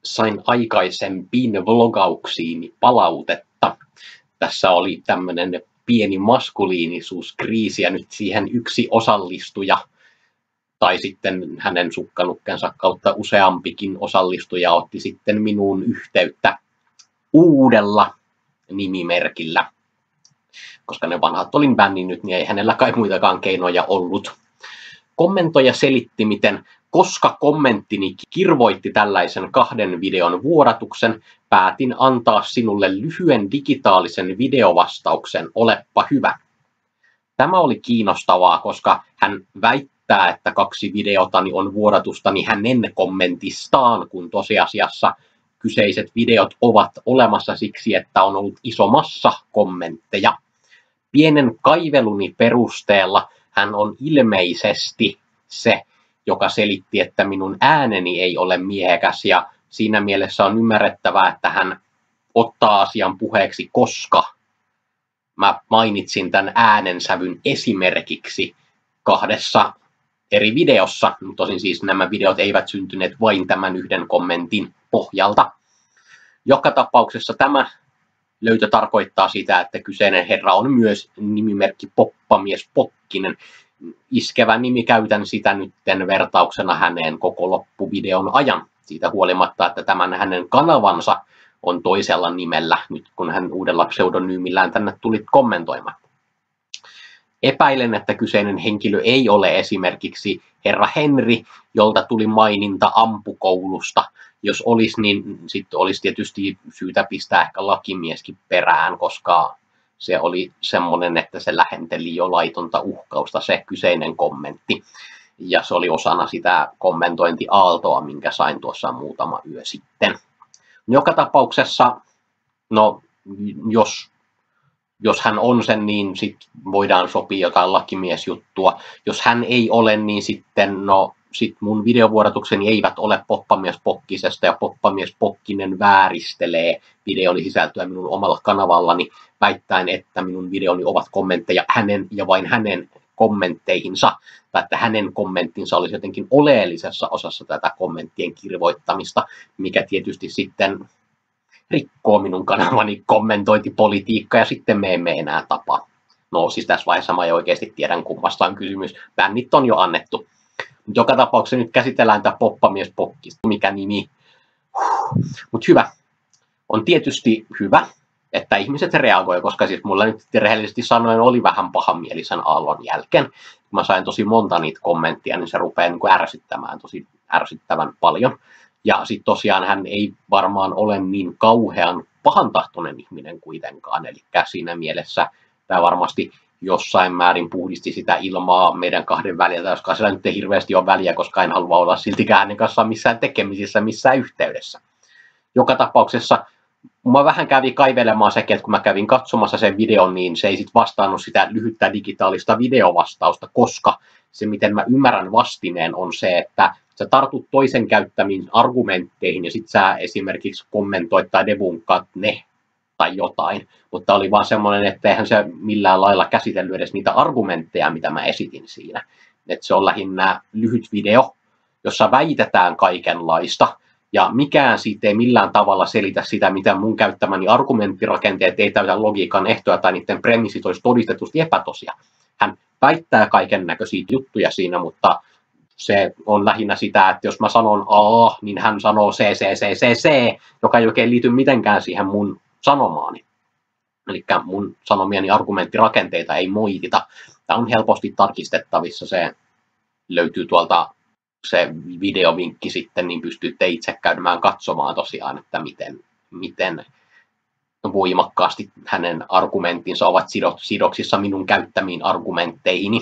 sain aikaisempiin vlogauksiini palautetta. Tässä oli tämmöinen pieni maskuliinisuuskriisi ja nyt siihen yksi osallistuja tai sitten hänen sukkanukkensa kautta useampikin osallistuja otti sitten minuun yhteyttä uudella nimimerkillä. Koska ne vanhat olin bänninyt, niin ei hänellä kai muitakaan keinoja ollut. Kommentoija selitti, miten koska kommenttini kirvoitti tällaisen 2 videon vuodatuksen, päätin antaa sinulle lyhyen digitaalisen videovastauksen, olepa hyvä. Tämä oli kiinnostavaa, koska hän väittää, että 2 videotani on vuodatustani hänen kommentistaan, kun tosiasiassa kyseiset videot ovat olemassa siksi, että on ollut iso massa kommentteja. Pienen kaiveluni perusteella hän on ilmeisesti se, joka selitti, että minun ääneni ei ole miehekäs, ja siinä mielessä on ymmärrettävää, että hän ottaa asian puheeksi, koska mä mainitsin tämän äänensävyn esimerkiksi 2 eri videossa. Tosin siis nämä videot eivät syntyneet vain tämän yhden kommentin pohjalta. Joka tapauksessa tämä löytö tarkoittaa sitä, että kyseinen herra on myös nimimerkki Poppamies Pokkinen. Iskevä nimi, käytän sitä nytten vertauksena häneen koko loppuvideon ajan. Siitä huolimatta, että tämän hänen kanavansa on toisella nimellä, nyt kun hän uudella pseudonyymillään tänne tuli kommentoimaan. Epäilen, että kyseinen henkilö ei ole esimerkiksi herra Henri, jolta tuli maininta ampukoulusta. Jos olisi, niin sitten olisi tietysti syytä pistää ehkä lakimieskin perään, koska se oli semmoinen, että se lähenteli jo laitonta uhkausta se kyseinen kommentti. Ja se oli osana sitä kommentointiaaltoa, minkä sain tuossa muutama yö sitten. Joka tapauksessa, no jos hän on sen, niin sitten voidaan sopia jotain lakimiesjuttua. Jos hän ei ole, niin sitten mun videovuodatukseni eivät ole Poppamies Pokkisesta, ja Poppamies Pokkinen vääristelee videoni sisältöä minun omalla kanavallani väittäen, että minun videoni ovat kommentteja hänen ja vain hänen kommentteihinsa, tai että hänen kommenttinsa olisi jotenkin oleellisessa osassa tätä kommenttien kirvoittamista, mikä tietysti sitten rikkoo minun kanavani kommentointipolitiikkaa, ja sitten me emme enää tapaa. No siis tässä vaiheessa mä en oikeasti tiedän, kummasta on kysymys. Bännit on jo annettu. Joka tapauksessa nyt käsitellään tätä Poppamies Pokkista, mikä nimi. Mutta hyvä. On tietysti hyvä, että ihmiset reagoi, koska siis mulla nyt rehellisesti sanoen oli vähän pahamielisen aallon jälkeen. Kun mä sain tosi monta niitä kommenttia, niin se rupeaa niin kuin ärsyttämään tosi ärsyttävän paljon. Ja sitten tosiaan hän ei varmaan ole niin kauhean pahantahtoinen ihminen kuitenkaan. Eli siinä mielessä tämä varmasti jossain määrin puhdisti sitä ilmaa meidän 2 väliltä, koska sillä nyt ei hirveästi ole väliä, koska en halua olla siltikään hänen kanssaan missään tekemisissä, missään yhteydessä. Joka tapauksessa mä vähän kävin kaivelemaan sekin, että kun mä kävin katsomassa sen videon, niin se ei sitten vastannut sitä lyhyttä digitaalista videovastausta, koska se, miten mä ymmärrän vastineen, on se, että sä tartut toisen käyttämiin argumentteihin ja sit sä esimerkiksi kommentoit tai debunkkaat ne tai jotain, mutta oli vaan semmoinen, että eihän se millään lailla käsitellyt edes niitä argumentteja, mitä mä esitin siinä. Että se on lähinnä lyhyt video, jossa väitetään kaikenlaista, ja mikään siitä ei millään tavalla selitä sitä, mitä mun käyttämäni argumenttirakenteet ei täytä logiikan ehtoja tai niiden premissit olisi todistetusti epätosia. Hän väittää kaiken näköisiä juttuja siinä, mutta se on lähinnä sitä, että jos mä sanon A, niin hän sanoo C, joka ei oikein liity mitenkään siihen mun sanomaani. Eli mun sanomieni argumenttirakenteita ei moitita. Tämä on helposti tarkistettavissa, se löytyy tuolta se videovinkki sitten, niin pystytte itse käymään katsomaan tosiaan, että miten voimakkaasti hänen argumenttinsa ovat sidoksissa minun käyttämiin argumentteihini.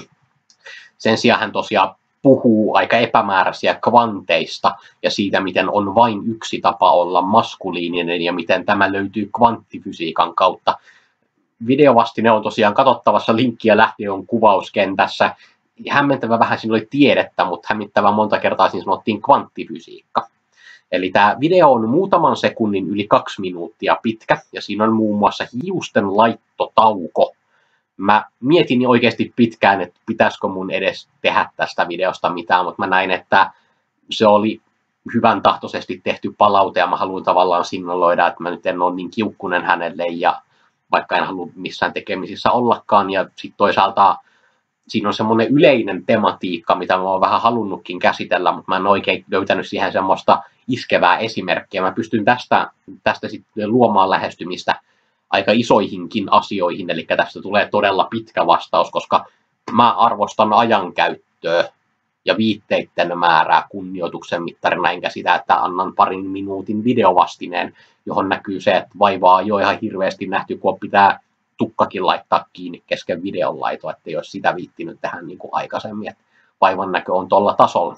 Sen sijaan hän tosiaan puhuu aika epämääräisiä kvanteista ja siitä, miten on vain yksi tapa olla maskuliininen ja miten tämä löytyy kvanttifysiikan kautta. Videovastine on tosiaan katsottavassa, linkkiä lähtien on kuvauskentässä. Hämmentävä vähän siinä oli tiedettä, mutta hämmentävän monta kertaa siinä sanottiin kvanttifysiikka. Eli tämä video on muutaman sekunnin yli 2 minuuttia pitkä ja siinä on muun muassa hiusten laittotauko. Mä mietin oikeasti pitkään, että pitäisikö mun edes tehdä tästä videosta mitään, mutta mä näin, että se oli hyvän tahtoisesti tehty palaute, ja mä haluan tavallaan signaloida, että mä nyt en ole niin kiukkunen hänelle, ja vaikka en halua missään tekemisissä ollakaan, ja sitten toisaalta siinä on semmoinen yleinen tematiikka, mitä mä oon vähän halunnutkin käsitellä, mutta mä en oikein löytänyt siihen semmoista iskevää esimerkkiä. Mä pystyn tästä sitten luomaan lähestymistä aika isoihinkin asioihin, eli tästä tulee todella pitkä vastaus, koska mä arvostan ajankäyttöä ja viitteiden määrää kunnioituksen mittarina, enkä sitä, että annan parin minuutin videovastineen, johon näkyy se, että vaivaa jo ihan hirveästi nähty, kun pitää tukkakin laittaa kiinni kesken videon laito, että jos sitä viittinyt tehdä niin kuin aikaisemmin, että vaivan näkö on tuolla tasolla.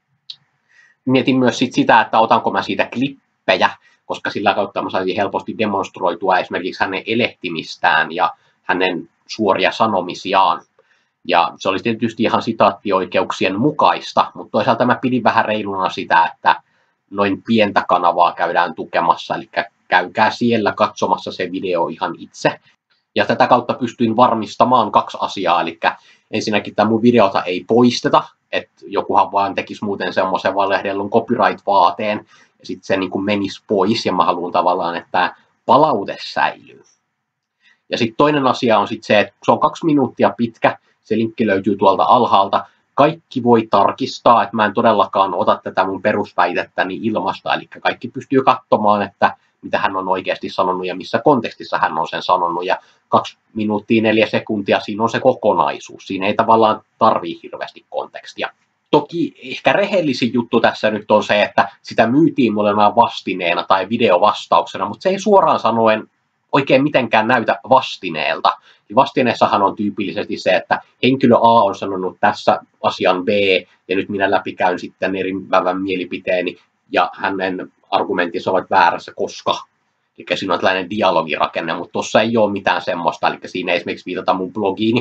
Mietin myös sitä, että otanko mä siitä klippejä, koska sillä kautta mä saisin helposti demonstroitua esimerkiksi hänen elehtimistään ja hänen suoria sanomisiaan. Ja se olisi tietysti ihan sitaattioikeuksien mukaista, mutta toisaalta mä pidin vähän reiluna sitä, että noin pientä kanavaa käydään tukemassa, eli käykää siellä katsomassa se video ihan itse. Ja tätä kautta pystyin varmistamaan 2 asiaa, eli ensinnäkin tämä mun videota ei poisteta, että jokuhan vaan tekisi muuten semmoisen valehdellun copyright-vaateen, ja sitten se niin kuin menisi pois, ja mä haluan tavallaan, että tämä palaute säilyy. Ja sitten toinen asia on sitten se, että se on 2 minuuttia pitkä, se linkki löytyy tuolta alhaalta. Kaikki voi tarkistaa, että mä en todellakaan ota tätä mun perusväitettäni ilmasta, eli kaikki pystyy katsomaan, että mitä hän on oikeasti sanonut ja missä kontekstissa hän on sen sanonut. Ja 2 minuuttia 4 sekuntia, siinä on se kokonaisuus. Siinä ei tavallaan tarvii hirveästi kontekstia. Toki ehkä rehellisin juttu tässä nyt on se, että sitä myytiin mulle vastineena tai videovastauksena, mutta se ei suoraan sanoen oikein mitenkään näytä vastineelta. Vastineessahan on tyypillisesti se, että henkilö A on sanonut tässä asian B, ja nyt minä läpikäyn sitten eriävän mielipiteeni, ja hänen argumenttinsa ovat väärässä, koska. Eli siinä on tällainen dialogirakenne, mutta tuossa ei ole mitään semmoista, eli siinä ei esimerkiksi viitata mun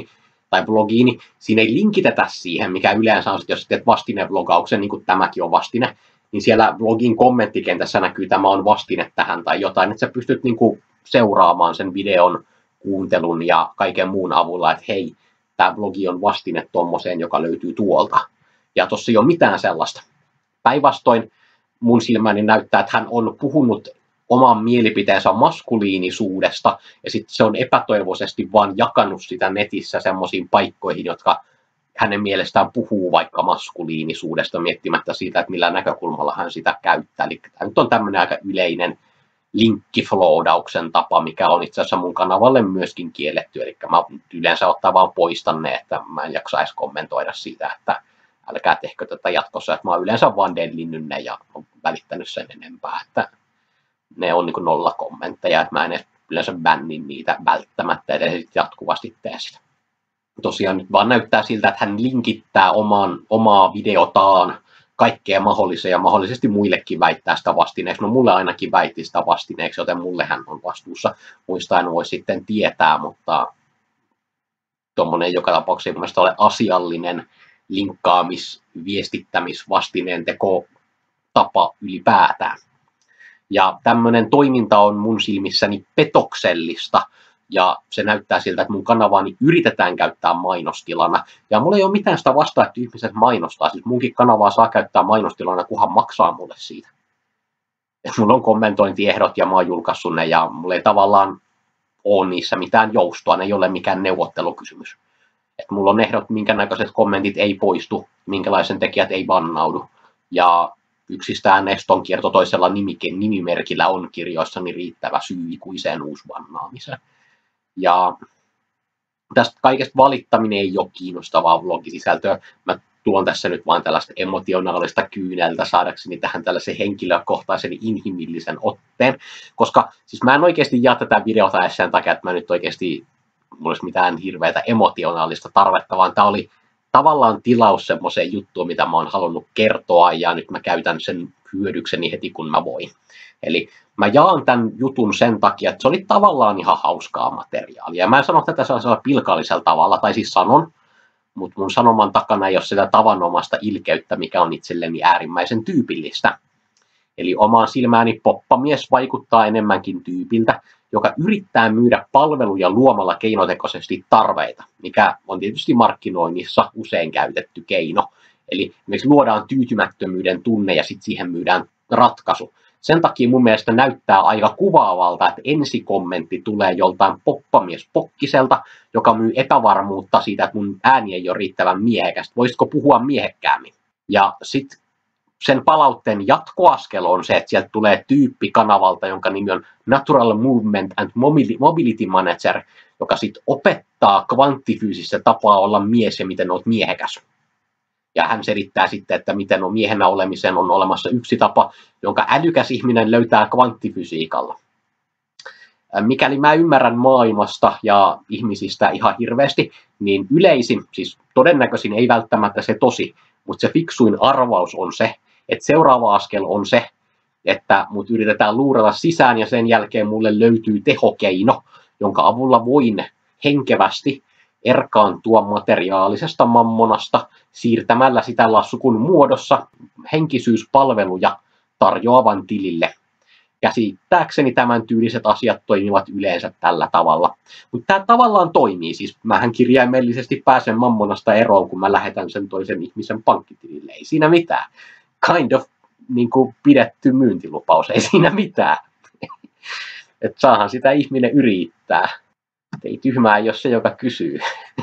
blogiini, siinä ei linkitetä siihen, mikä yleensä on, että jos teet vastineblogauksen, niin kuin tämäkin on vastine, niin siellä blogin kommenttikentässä näkyy, tämä on vastine tähän tai jotain, että sä pystyt niin kuin seuraamaan sen videon kuuntelun ja kaiken muun avulla, että hei, tämä blogi on vastine tommoseen, joka löytyy tuolta. Ja tuossa ei ole mitään sellaista. Päinvastoin mun silmäni näyttää, että hän on puhunut oman mielipiteensä maskuliinisuudesta, ja sitten se on epätoivoisesti vaan jakanut sitä netissä semmoisiin paikkoihin, jotka hänen mielestään puhuu vaikka maskuliinisuudesta, miettimättä siitä, että millä näkökulmalla hän sitä käyttää. Eli tämä nyt on tämmöinen aika yleinen linkkifloodauksen tapa, mikä on itse asiassa mun kanavalle myöskin kielletty, eli mä yleensä ottaa vaan poistan ne, että mä en jaksaisi kommentoida siitä, että älkää tehkö tätä jatkossa, että mä oon yleensä vaan dellinnyt ne ja on välittänyt sen enempää, että ne on niin kuin 0 kommentteja, että mä en edes yleensä bännin niitä välttämättä, että sitten jatkuvasti tee sitä. Tosiaan nyt vaan näyttää siltä, että hän linkittää omaa videotaan kaikkea mahdollisia ja mahdollisesti muillekin väittää sitä vastineeksi. No mulle ainakin väitti sitä vastineeksi, joten mulle hän on vastuussa. Muista en voi sitten tietää, mutta tuommoinen joka tapauksessa ei mielestäni ole asiallinen linkkaamis-, vastineen teko tapa ylipäätään. Ja tämmöinen toiminta on mun silmissäni petoksellista, ja se näyttää siltä, että mun kanavaani yritetään käyttää mainostilana. Ja mulla ei ole mitään sitä vastaa, että ihmiset mainostaa. Siis munkin kanavaa saa käyttää mainostilana, kunhan maksaa mulle siitä. Et mulla on kommentointiehdot ja mä oon julkaissut ne, ja mulla ei tavallaan ole niissä mitään joustoa. Ne ei ole mikään neuvottelukysymys. Et mulla on ehdot, minkä näköiset kommentit ei poistu, minkälaisen tekijät ei bannaudu. Ja yksistään Nestonkierto toisella nimimerkillä on kirjoissani riittävä syy ikuiseen uusbannaamiseen. Ja tästä kaikesta valittaminen ei ole kiinnostavaa vlogisisältöä. Mä tuon tässä nyt vain tällaista emotionaalista kyyneltä saadakseni tähän tällaisen henkilökohtaisen inhimillisen otteen. Koska siis mä en oikeasti jaa tätä videota edes sen takia, että mä nyt oikeasti mulla olisi mitään hirveätä emotionaalista tarvetta, vaan tää oli tavallaan tilaus semmoiseen juttuun, mitä mä oon halunnut kertoa, ja nyt mä käytän sen hyödykseni heti, kun mä voin. Eli mä jaan tämän jutun sen takia, että se oli tavallaan ihan hauskaa materiaalia. Ja mä en sano tätä sellaisella pilkallisella tavalla, tai siis sanon, mutta mun sanoman takana ei ole sitä tavanomaista ilkeyttä, mikä on itselleni äärimmäisen tyypillistä. Eli omaan silmääni poppamies vaikuttaa enemmänkin tyypiltä, joka yrittää myydä palveluja luomalla keinotekoisesti tarpeita, mikä on tietysti markkinoinnissa usein käytetty keino. Eli esimerkiksi luodaan tyytymättömyyden tunne ja sitten siihen myydään ratkaisu. Sen takia mun mielestä näyttää aika kuvaavalta, että ensikommentti tulee joltain poppamies Pokkiselta, joka myy epävarmuutta siitä, että mun ääni ei ole riittävän miehekästä. Voisitko puhua miehekkäämmin? Ja sitten sen palautteen jatkoaskel on se, että sieltä tulee tyyppi kanavalta, jonka nimi on Natural Movement and Mobility Manager, joka sitten opettaa kvanttifyysistä tapaa olla mies ja miten olet miehekäs. Ja hän selittää sitten, että miten on miehenä olemisen on olemassa yksi tapa, jonka älykäs ihminen löytää kvanttifysiikalla. Mikäli mä ymmärrän maailmasta ja ihmisistä ihan hirveästi, niin yleisin, siis todennäköisin ei välttämättä se tosi, mutta se fiksuin arvaus on se, että seuraava askel on se, että mut yritetään luurata sisään ja sen jälkeen mulle löytyy tehokeino, jonka avulla voin henkevästi erkaantua materiaalisesta mammonasta siirtämällä sitä laskun muodossa henkisyyspalveluja tarjoavan tilille. Käsittääkseni tämän tyyliset asiat toimivat yleensä tällä tavalla. Mutta tämä tavallaan toimii, siis mähän kirjaimellisesti pääsen mammonasta eroon, kun mä lähetän sen toisen ihmisen pankkitilille. Ei siinä mitään. Kind of niin kuin pidetty myyntilupaus, ei siinä mitään. Että saahan sitä ihminen yrittää. Ei tyhmää, jos se joka kysyy.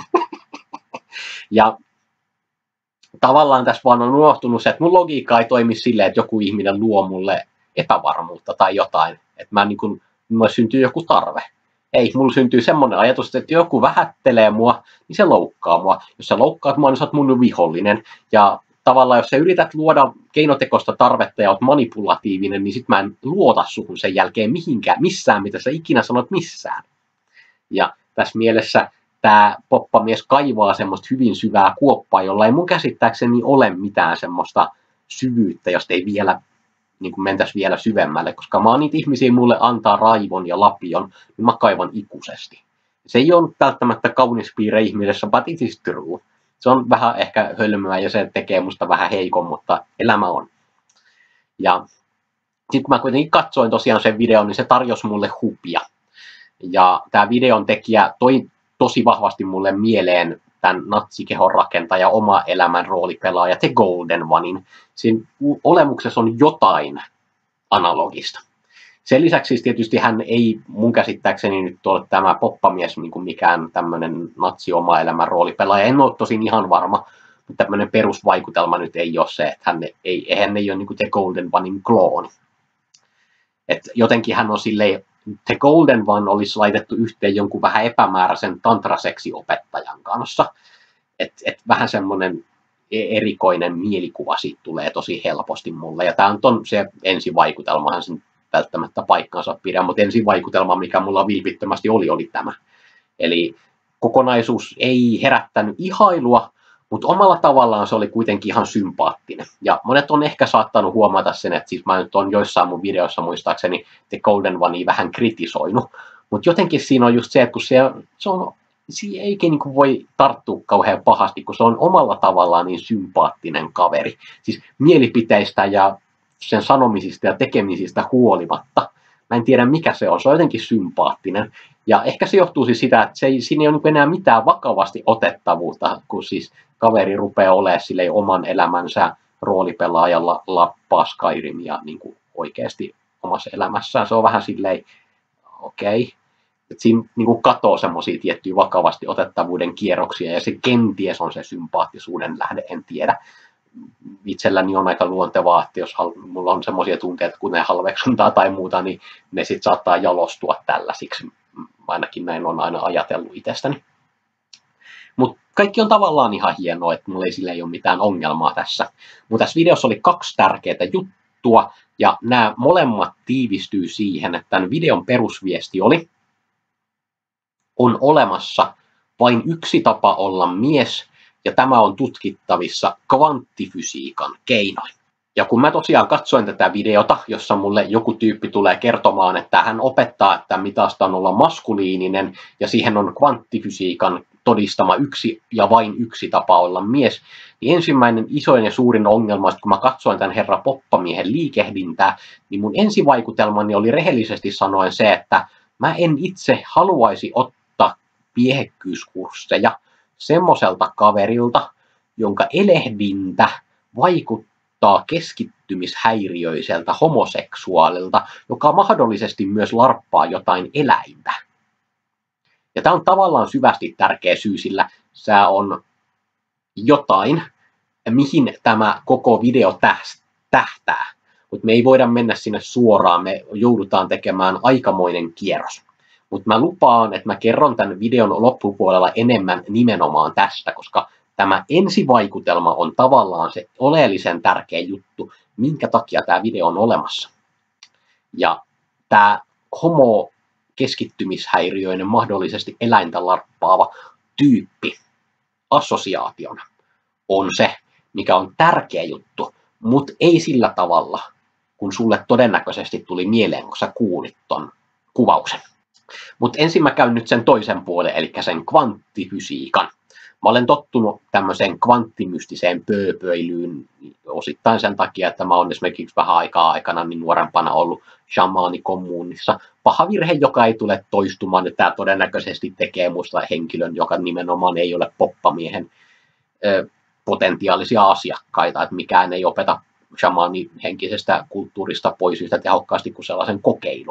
Ja tavallaan tässä vaan on unohtunut se, että mun logiikka ei toimi silleen, että joku ihminen luo mulle epävarmuutta tai jotain. Että mulle syntyy joku tarve. Ei, mulla syntyy semmoinen ajatus, että joku vähättelee mua, niin se loukkaa mua. Jos sä loukkaat mua, niin sä oot mun vihollinen. Ja tavallaan, jos sä yrität luoda keinotekoista tarvetta ja oot manipulatiivinen, niin sit mä en luota suhun sen jälkeen missään, mitä sä ikinä sanot missään. Ja tässä mielessä tämä poppamies kaivaa semmoista hyvin syvää kuoppaa, jolla ei mun käsittääkseni ole mitään semmoista syvyyttä, josta ei vielä niin kuin mentäisi vielä syvemmälle, koska mä oon niitä ihmisiä mulle antaa raivon ja lapion, niin mä kaivan ikuisesti. Se ei ole välttämättä kaunis piirre ihmisessä, but it is true. Se on vähän ehkä hölmöä ja se tekee musta vähän heikon, mutta elämä on. Ja sitten kun mä kuitenkin katsoin tosiaan sen videon, niin se tarjosi mulle hupia. Ja tämä videon tekijä toi tosi vahvasti mulle mieleen tämän natsikehon rakentaja, oma elämän roolipelaaja The Golden Onein. Siinä olemuksessa on jotain analogista. Sen lisäksi siis tietysti hän ei mun käsittääkseni nyt ole tämä poppamies niin kuin mikään tämmöinen natsi oma elämän roolipelaaja. En ole tosin ihan varma, mutta tämmöinen perusvaikutelma nyt ei ole se, että hän ei ole niin kuin The Golden Onein klooni. Et jotenkin hän on silleen, The Golden One olisi laitettu yhteen jonkun vähän epämääräisen tantraseksiopettajan kanssa. Et vähän semmoinen erikoinen mielikuva siitä tulee tosi helposti mulle. Ja tämä on se ensivaikutelmahan sen välttämättä paikkansa pidä, mutta ensivaikutelma, mikä mulla vilpittömästi oli tämä. Eli kokonaisuus ei herättänyt ihailua, mutta omalla tavallaan se oli kuitenkin ihan sympaattinen. Ja monet on ehkä saattanut huomata sen, että siis mä nyt on joissain mun videoissa muistaakseni The Golden Onea vähän kritisoinut. Mutta jotenkin siinä on just se, että kun siihen ei niin voi tarttua kauhean pahasti, kun se on omalla tavallaan niin sympaattinen kaveri. Siis mielipiteistä ja sen sanomisista ja tekemisistä huolimatta. Mä en tiedä mikä se on jotenkin sympaattinen. Ja ehkä se johtuu siis sitä, että siinä ei ole enää mitään vakavasti otettavuutta, kun siis kaveri rupeaa olemaan silleen oman elämänsä roolipelaajalla lappaa Skyrimia niin kuin oikeasti omassa elämässään. Se on vähän silleen, okei. Että siinä niin kuin katoo semmoisia tiettyjä vakavasti otettavuuden kierroksia, ja se kenties on se sympaattisuuden lähde, en tiedä. Itselläni on aika luontevaa, että jos mulla on semmoisia tunteita, kuten halveksuntaa tai muuta, niin ne sitten saattaa jalostua tällaisiksi. Ainakin näin on aina ajatellut itsestäni. Mutta kaikki on tavallaan ihan hienoa, että mulla ei ole mitään ongelmaa tässä. Mutta tässä videossa oli 2 tärkeää juttua, ja nämä molemmat tiivistyy siihen, että tämän videon perusviesti oli, on olemassa vain yksi tapa olla mies, ja tämä on tutkittavissa kvanttifysiikan keinoin. Ja kun mä tosiaan katsoin tätä videota, jossa mulle joku tyyppi tulee kertomaan, että hän opettaa, että mitä on olla maskuliininen, ja siihen on kvanttifysiikan todistama yksi ja vain yksi tapa olla mies, niin ensimmäinen isoin ja suurin ongelma, kun mä katsoin tämän herra poppamiehen liikehdintää, niin mun ensivaikutelmani oli rehellisesti sanoen se, että mä en itse haluaisi ottaa viehekkyyskursseja semmoiselta kaverilta, jonka elehdintä vaikuttaa keskittymishäiriöiseltä homoseksuaalilta, joka mahdollisesti myös larppaa jotain eläintä. Ja tämä on tavallaan syvästi tärkeä syy, sillä se on jotain, mihin tämä koko video tähtää. Mutta me ei voida mennä sinne suoraan, me joudutaan tekemään aikamoinen kierros. Mutta mä lupaan, että mä kerron tämän videon loppupuolella enemmän nimenomaan tästä, koska tämä ensivaikutelma on tavallaan se oleellisen tärkeä juttu, minkä takia tämä video on olemassa. Ja tämä homo-keskittymishäiriöinen, mahdollisesti eläintä larppaava tyyppi assosiaationa on se, mikä on tärkeä juttu, mutta ei sillä tavalla, kun sulle todennäköisesti tuli mieleen, kun sä kuulit ton kuvauksen. Mutta ensin mä käyn nyt sen toisen puolen, eli sen kvanttifysiikan. Mä olen tottunut tämmöiseen kvanttimystiseen pööpöilyyn osittain sen takia, että mä oon esimerkiksi vähän aikaa aikana niin nuorempana ollut shamaanikommuunissa. Paha virhe, joka ei tule toistumaan, että tämä todennäköisesti tekee musta henkilön, joka nimenomaan ei ole poppamiehen potentiaalisia asiakkaita, että mikään ei opeta shamaanihenkisestä kulttuurista pois yhtä tehokkaasti kuin sellaisen kokeilun.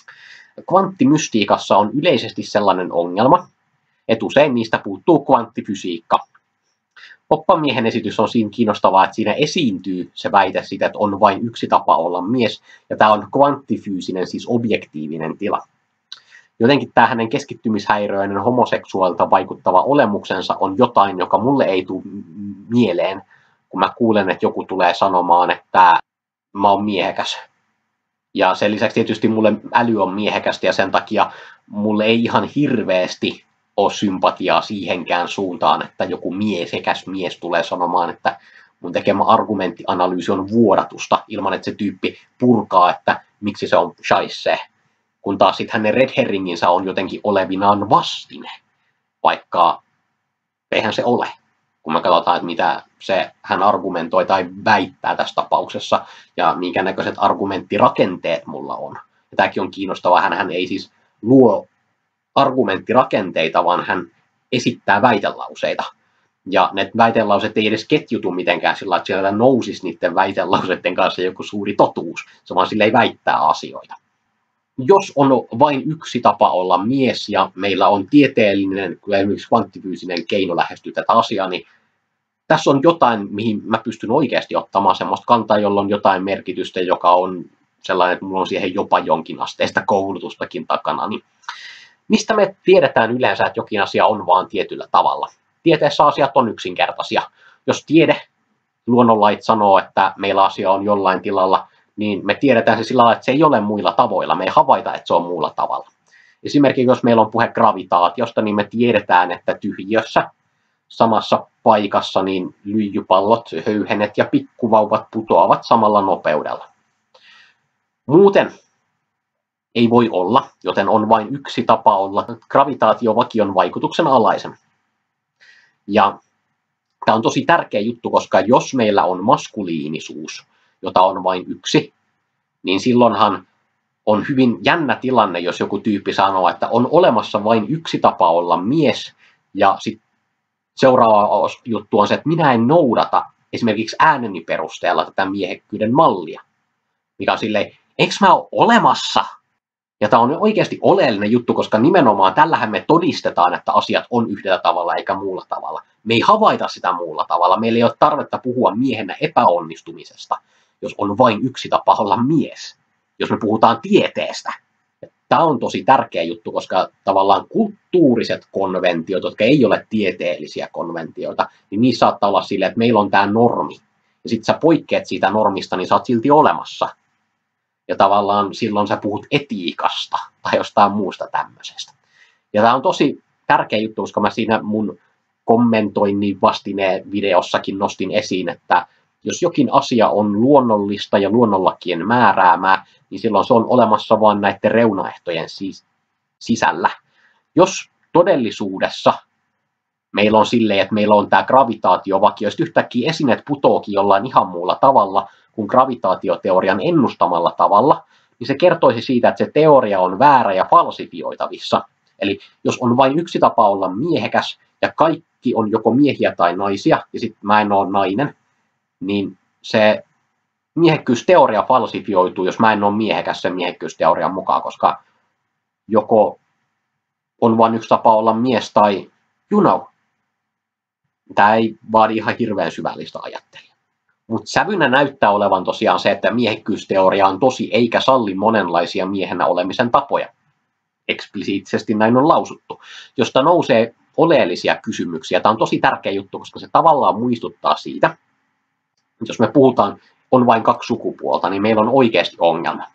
Kvanttimystiikassa on yleisesti sellainen ongelma, että usein niistä puuttuu kvanttifysiikka. Poppamiehen esitys on siinä kiinnostavaa, että siinä esiintyy se väite siitä, että on vain yksi tapa olla mies, ja tämä on kvanttifyysinen, siis objektiivinen tila. Jotenkin tämä hänen keskittymishäiriöinen homoseksuaalilta vaikuttava olemuksensa on jotain, joka mulle ei tule mieleen, kun mä kuulen, että joku tulee sanomaan, että mä oon miehekäs. Ja sen lisäksi tietysti mulle äly on miehekästä ja sen takia mulle ei ihan hirveästi ole sympatiaa siihenkään suuntaan, että joku miehekäs mies tulee sanomaan, että mun tekemä argumenttianalyysi on vuodatusta ilman, että se tyyppi purkaa, että miksi se on scheisse. Kun taas sitten hänen red herringinsä on jotenkin olevinaan vastine, vaikka eihän se ole. Kun me katsotaan, että mitä hän argumentoi tai väittää tässä tapauksessa ja minkä näköiset argumenttirakenteet mulla on. Ja tämäkin on kiinnostavaa, hän ei siis luo argumenttirakenteita, vaan hän esittää väitelauseita. Ja ne väitelauset ei edes ketjutu mitenkään sillä, että siellä nousisi niiden väitelauseiden kanssa joku suuri totuus, se vaan sille ei väittää asioita. Jos on vain yksi tapa olla mies ja meillä on tieteellinen, esimerkiksi kvanttifyysinen keino lähestyä tätä asiaa, niin tässä on jotain, mihin mä pystyn oikeasti ottamaan semmoista kantaa, jolla on jotain merkitystä, joka on sellainen, että mulla on siihen jopa jonkin asteista koulutustakin takana. Niin mistä me tiedetään yleensä, että jokin asia on vaan tietyllä tavalla? Tieteessä asiat on yksinkertaisia. Jos tiede, luonnonlait sanoo, että meillä asia on jollain tilalla, niin me tiedetään se sillä lailla, että se ei ole muilla tavoilla. Me ei havaita, että se on muulla tavalla. Esimerkiksi jos meillä on puhe gravitaatiosta, niin me tiedetään, että tyhjiössä samassa paikassa niin lyijypallot, höyhenet ja pikkuvauvat putoavat samalla nopeudella. Muuten ei voi olla, joten on vain yksi tapa olla gravitaatiovakion vaikutuksen alaisen. Ja tämä on tosi tärkeä juttu, koska jos meillä on maskuliinisuus, jota on vain yksi, niin silloinhan on hyvin jännä tilanne, jos joku tyyppi sanoo, että on olemassa vain yksi tapa olla mies, ja sitten seuraava juttu on se, että minä en noudata esimerkiksi ääneni perusteella tätä miehekkyyden mallia, mikä on silleen, eikö mä ole olemassa? Ja tämä on oikeasti oleellinen juttu, koska nimenomaan tällähän me todistetaan, että asiat on yhdellä tavalla eikä muulla tavalla. Me ei havaita sitä muulla tavalla. Meillä ei ole tarvetta puhua miehenä epäonnistumisesta, jos on vain yksi tapa olla mies. Jos me puhutaan tieteestä. Tämä on tosi tärkeä juttu, koska tavallaan kulttuuriset konventiot, jotka ei ole tieteellisiä konventioita, niin niissä saattaa olla silleen, että meillä on tämä normi. Ja sitten sä poikkeat siitä normista, niin sä oot silti olemassa. Ja tavallaan silloin sä puhut etiikasta tai jostain muusta tämmöisestä. Ja tämä on tosi tärkeä juttu, koska mä siinä mun kommentoinnin vastineen videossakin nostin esiin, että jos jokin asia on luonnollista ja luonnonlakien määräämää, niin silloin se on olemassa vain näiden reunaehtojen sisällä. Jos todellisuudessa meillä on silleen, että meillä on tämä gravitaatiovakio, jos yhtäkkiä esineet putoakin jollain ihan muulla tavalla kuin gravitaatioteorian ennustamalla tavalla, niin se kertoisi siitä, että se teoria on väärä ja falsifioitavissa. Eli jos on vain yksi tapa olla miehekäs ja kaikki on joko miehiä tai naisia, ja sitten mä en ole nainen, niin se miehekkyysteoria falsifioituu, jos mä en ole miehekäs sen miehekkyysteorian mukaan, koska joko on vain yksi tapa olla mies tai tämä ei vaadi ihan hirveän syvällistä ajattelua. Mutta sävynä näyttää olevan tosiaan se, että miehekkyysteoria on tosi eikä salli monenlaisia miehenä olemisen tapoja. Eksplisiittisesti näin on lausuttu, josta nousee oleellisia kysymyksiä. Tämä on tosi tärkeä juttu, koska se tavallaan muistuttaa siitä, että jos me puhutaan, on vain 2 sukupuolta, niin meillä on oikeasti ongelma.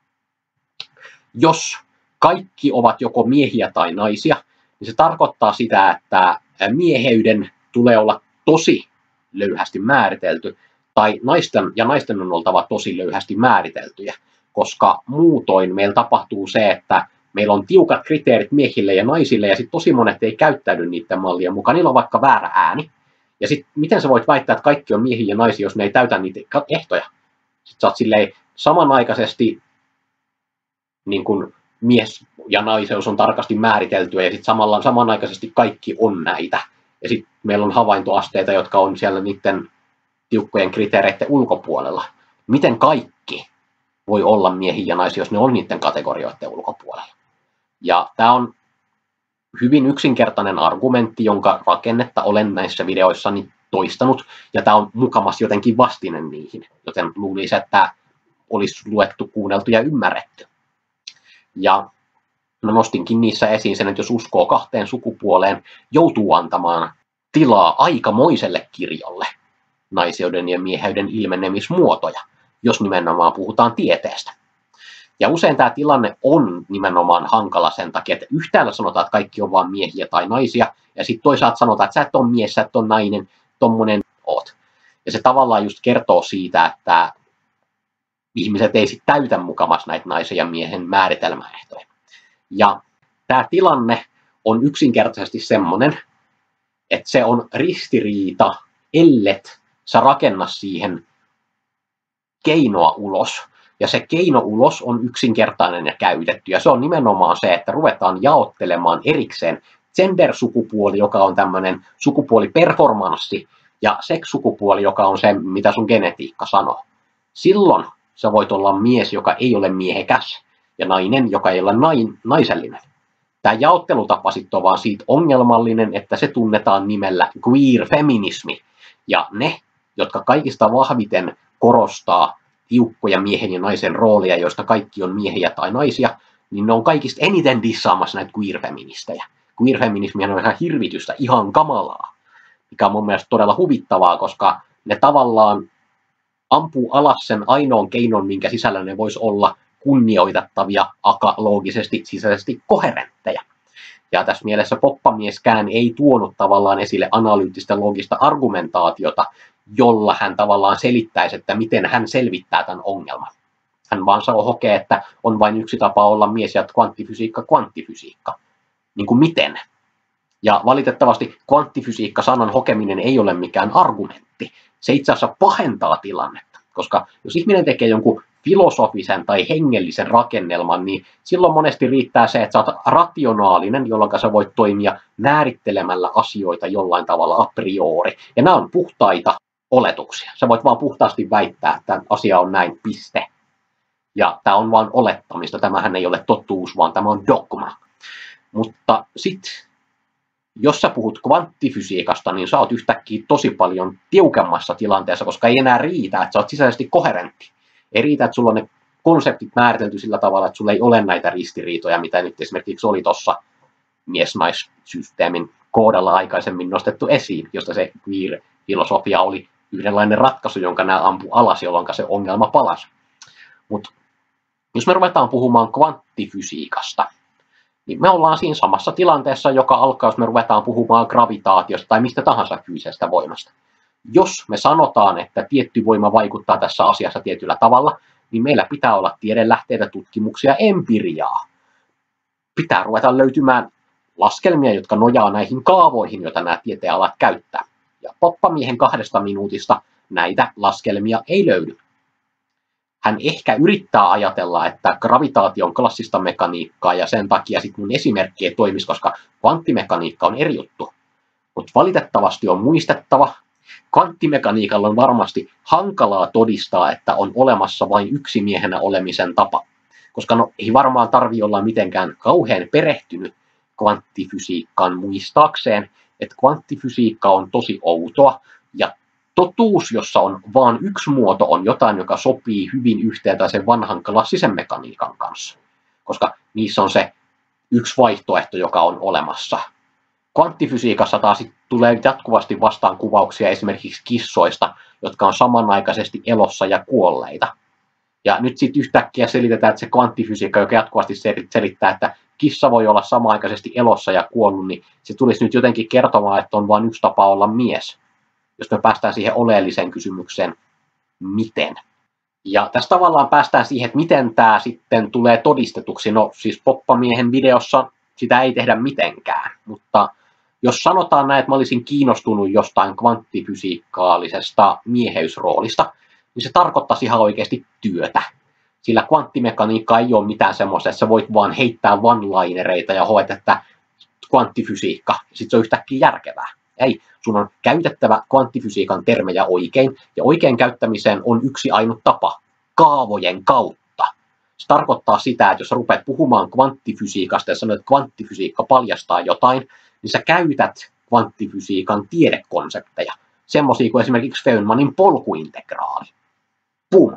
Jos kaikki ovat joko miehiä tai naisia, niin se tarkoittaa sitä, että mieheyden tulee olla tosi löyhästi määritelty, tai naisten on oltava tosi löyhästi määriteltyjä, koska muutoin meillä tapahtuu se, että meillä on tiukat kriteerit miehille ja naisille, ja sitten tosi monet ei käyttäydy niiden mallien mukaan. Niillä on vaikka väärä ääni. Ja sitten miten sä voit väittää, että kaikki on miehiä ja naisia, jos ne ei täytä niitä ehtoja? Sitten sä oot silleen samanaikaisesti niin kun mies ja naiseus on tarkasti määriteltyä, ja sitten samanaikaisesti kaikki on näitä. Ja sitten meillä on havaintoasteita, jotka on siellä niiden tiukkojen kriteereiden ulkopuolella. Miten kaikki voi olla miehiä ja naisia, jos ne on niiden kategorioiden ulkopuolella? Ja tämä on hyvin yksinkertainen argumentti, jonka rakennetta olen näissä videoissani toistanut, ja tämä on mukamas jotenkin vastine niihin, joten luulisi, että olisi luettu, kuunneltu ja ymmärretty. Ja nostinkin niissä esiin sen, että jos uskoo 2 sukupuoleen, joutuu antamaan tilaa aikamoiselle kirjolle naiseuden ja mieheyden ilmenemismuotoja, jos nimenomaan puhutaan tieteestä. Ja usein tämä tilanne on nimenomaan hankala sen takia, että yhtäällä sanotaan, että kaikki on vain miehiä tai naisia, ja sitten toisaalta sanotaan, että sä et ole mies, sä et ole nainen, tommonen oot. Ja se tavallaan just kertoo siitä, että ihmiset ei sitten täytä mukamas näitä naisen ja miehen määritelmäehtoja. Ja tämä tilanne on yksinkertaisesti semmoinen, että se on ristiriita, ellet sä rakenna siihen keinoa ulos. Ja se keino ulos on yksinkertainen ja käytetty. Ja se on nimenomaan se, että ruvetaan jaottelemaan erikseen gender-sukupuoli, joka on tämmöinen sukupuoliperformanssi, ja sex-sukupuoli, joka on se, mitä sun genetiikka sanoo. Silloin sä voit olla mies, joka ei ole miehekäs, ja nainen, joka ei ole naisellinen. Tämä jaottelutapa sitten on vaan siitä ongelmallinen, että se tunnetaan nimellä queer-feminismi. Ja ne, jotka kaikista vahviten korostaa tiukkoja miehen ja naisen roolia, joista kaikki on miehiä tai naisia, niin ne on kaikista eniten dissaamassa näitä queer-feministejä. Queer-feminismihän on ihan hirvitystä, ihan kamalaa, mikä on mun mielestä todella huvittavaa, koska ne tavallaan ampuu alas sen ainoan keinon, minkä sisällä ne vois olla kunnioitettavia, loogisesti, sisäisesti koherentteja. Ja tässä mielessä poppamieskään ei tuonut tavallaan esille analyyttistä loogista argumentaatiota, jolla hän tavallaan selittäisi, että miten hän selvittää tämän ongelman. Hän vaan hokee, että on vain yksi tapa olla mies ja kvanttifysiikka. Niin kuin miten? Ja valitettavasti kvanttifysiikka-sanan hokeminen ei ole mikään argumentti. Se itse asiassa pahentaa tilannetta, koska jos ihminen tekee jonkun filosofisen tai hengellisen rakennelman, niin silloin monesti riittää se, että sä oot rationaalinen, jolloin sä voit toimia määrittelemällä asioita jollain tavalla a priori. Ja nämä on puhtaita oletuksia. Sä voit vaan puhtaasti väittää, että asia on näin, piste. Ja tämä on vain olettamista. Tämähän ei ole totuus, vaan tämä on dogma. Mutta sitten, jos sä puhut kvanttifysiikasta, niin sä oot yhtäkkiä tosi paljon tiukemmassa tilanteessa, koska ei enää riitä, että sä oot sisäisesti koherentti. Ei riitä, että sulla on ne konseptit määritelty sillä tavalla, että sulla ei ole näitä ristiriitoja, mitä nyt esimerkiksi oli tuossa mies-nais-systeemin koodalla aikaisemmin nostettu esiin, josta se queer-filosofia oli yhdenlainen ratkaisu, jonka nämä ampui alas, jolloin se ongelma palasi. Mutta jos me ruvetaan puhumaan kvanttifysiikasta, niin me ollaan siinä samassa tilanteessa, joka alkaa, jos me ruvetaan puhumaan gravitaatiosta tai mistä tahansa fyysisestä voimasta. Jos me sanotaan, että tietty voima vaikuttaa tässä asiassa tietyllä tavalla, niin meillä pitää olla tiedelähteitä, tutkimuksia, empiriaa. Pitää ruveta löytymään laskelmia, jotka nojaa näihin kaavoihin, joita nämä tieteenalat käyttää. Ja poppamiehen 2 minuutista näitä laskelmia ei löydy. Hän ehkä yrittää ajatella, että gravitaatio on klassista mekaniikkaa ja sen takia sitten mun esimerkki ei toimisi, koska kvanttimekaniikka on eri juttu. Mutta valitettavasti on muistettava, kvanttimekaniikalla on varmasti hankalaa todistaa, että on olemassa vain yksi miehenä olemisen tapa. Koska no, ei varmaan tarvitse olla mitenkään kauhean perehtynyt kvanttifysiikkaan muistaakseen, että kvanttifysiikka on tosi outoa, ja totuus, jossa on vain yksi muoto, on jotain, joka sopii hyvin yhteen tai sen vanhan klassisen mekaniikan kanssa. Koska niissä on se yksi vaihtoehto, joka on olemassa. Kvanttifysiikassa taas tulee jatkuvasti vastaan kuvauksia esimerkiksi kissoista, jotka on samanaikaisesti elossa ja kuolleita. Ja nyt sitten yhtäkkiä selitetään, että se kvanttifysiikka, joka jatkuvasti selittää, että kissa voi olla samanaikaisesti elossa ja kuollut, niin se tulisi nyt jotenkin kertomaan, että on vain yksi tapa olla mies. Jos me päästään siihen oleelliseen kysymykseen, miten? Ja tässä tavallaan päästään siihen, että miten tämä sitten tulee todistetuksi. No siis Poppamiehen videossa sitä ei tehdä mitenkään, mutta jos sanotaan näin, että mä olisin kiinnostunut jostain kvanttifysiikkaalisesta mieheysroolista, niin se tarkoittaisi ihan oikeasti työtä. Sillä kvanttimekaniikka ei ole mitään semmoista, että sä voit vaan heittää one-linereita ja hoet, että kvanttifysiikka, ja sitten se on yhtäkkiä järkevää. Ei, sun on käytettävä kvanttifysiikan termejä oikein, ja oikein käyttämiseen on yksi ainut tapa, kaavojen kautta. Se tarkoittaa sitä, että jos sä rupeat puhumaan kvanttifysiikasta ja sanot, että kvanttifysiikka paljastaa jotain, niin sä käytät kvanttifysiikan tiedekonsepteja, semmoisia kuin esimerkiksi Feynmanin polkuintegraali. Pum!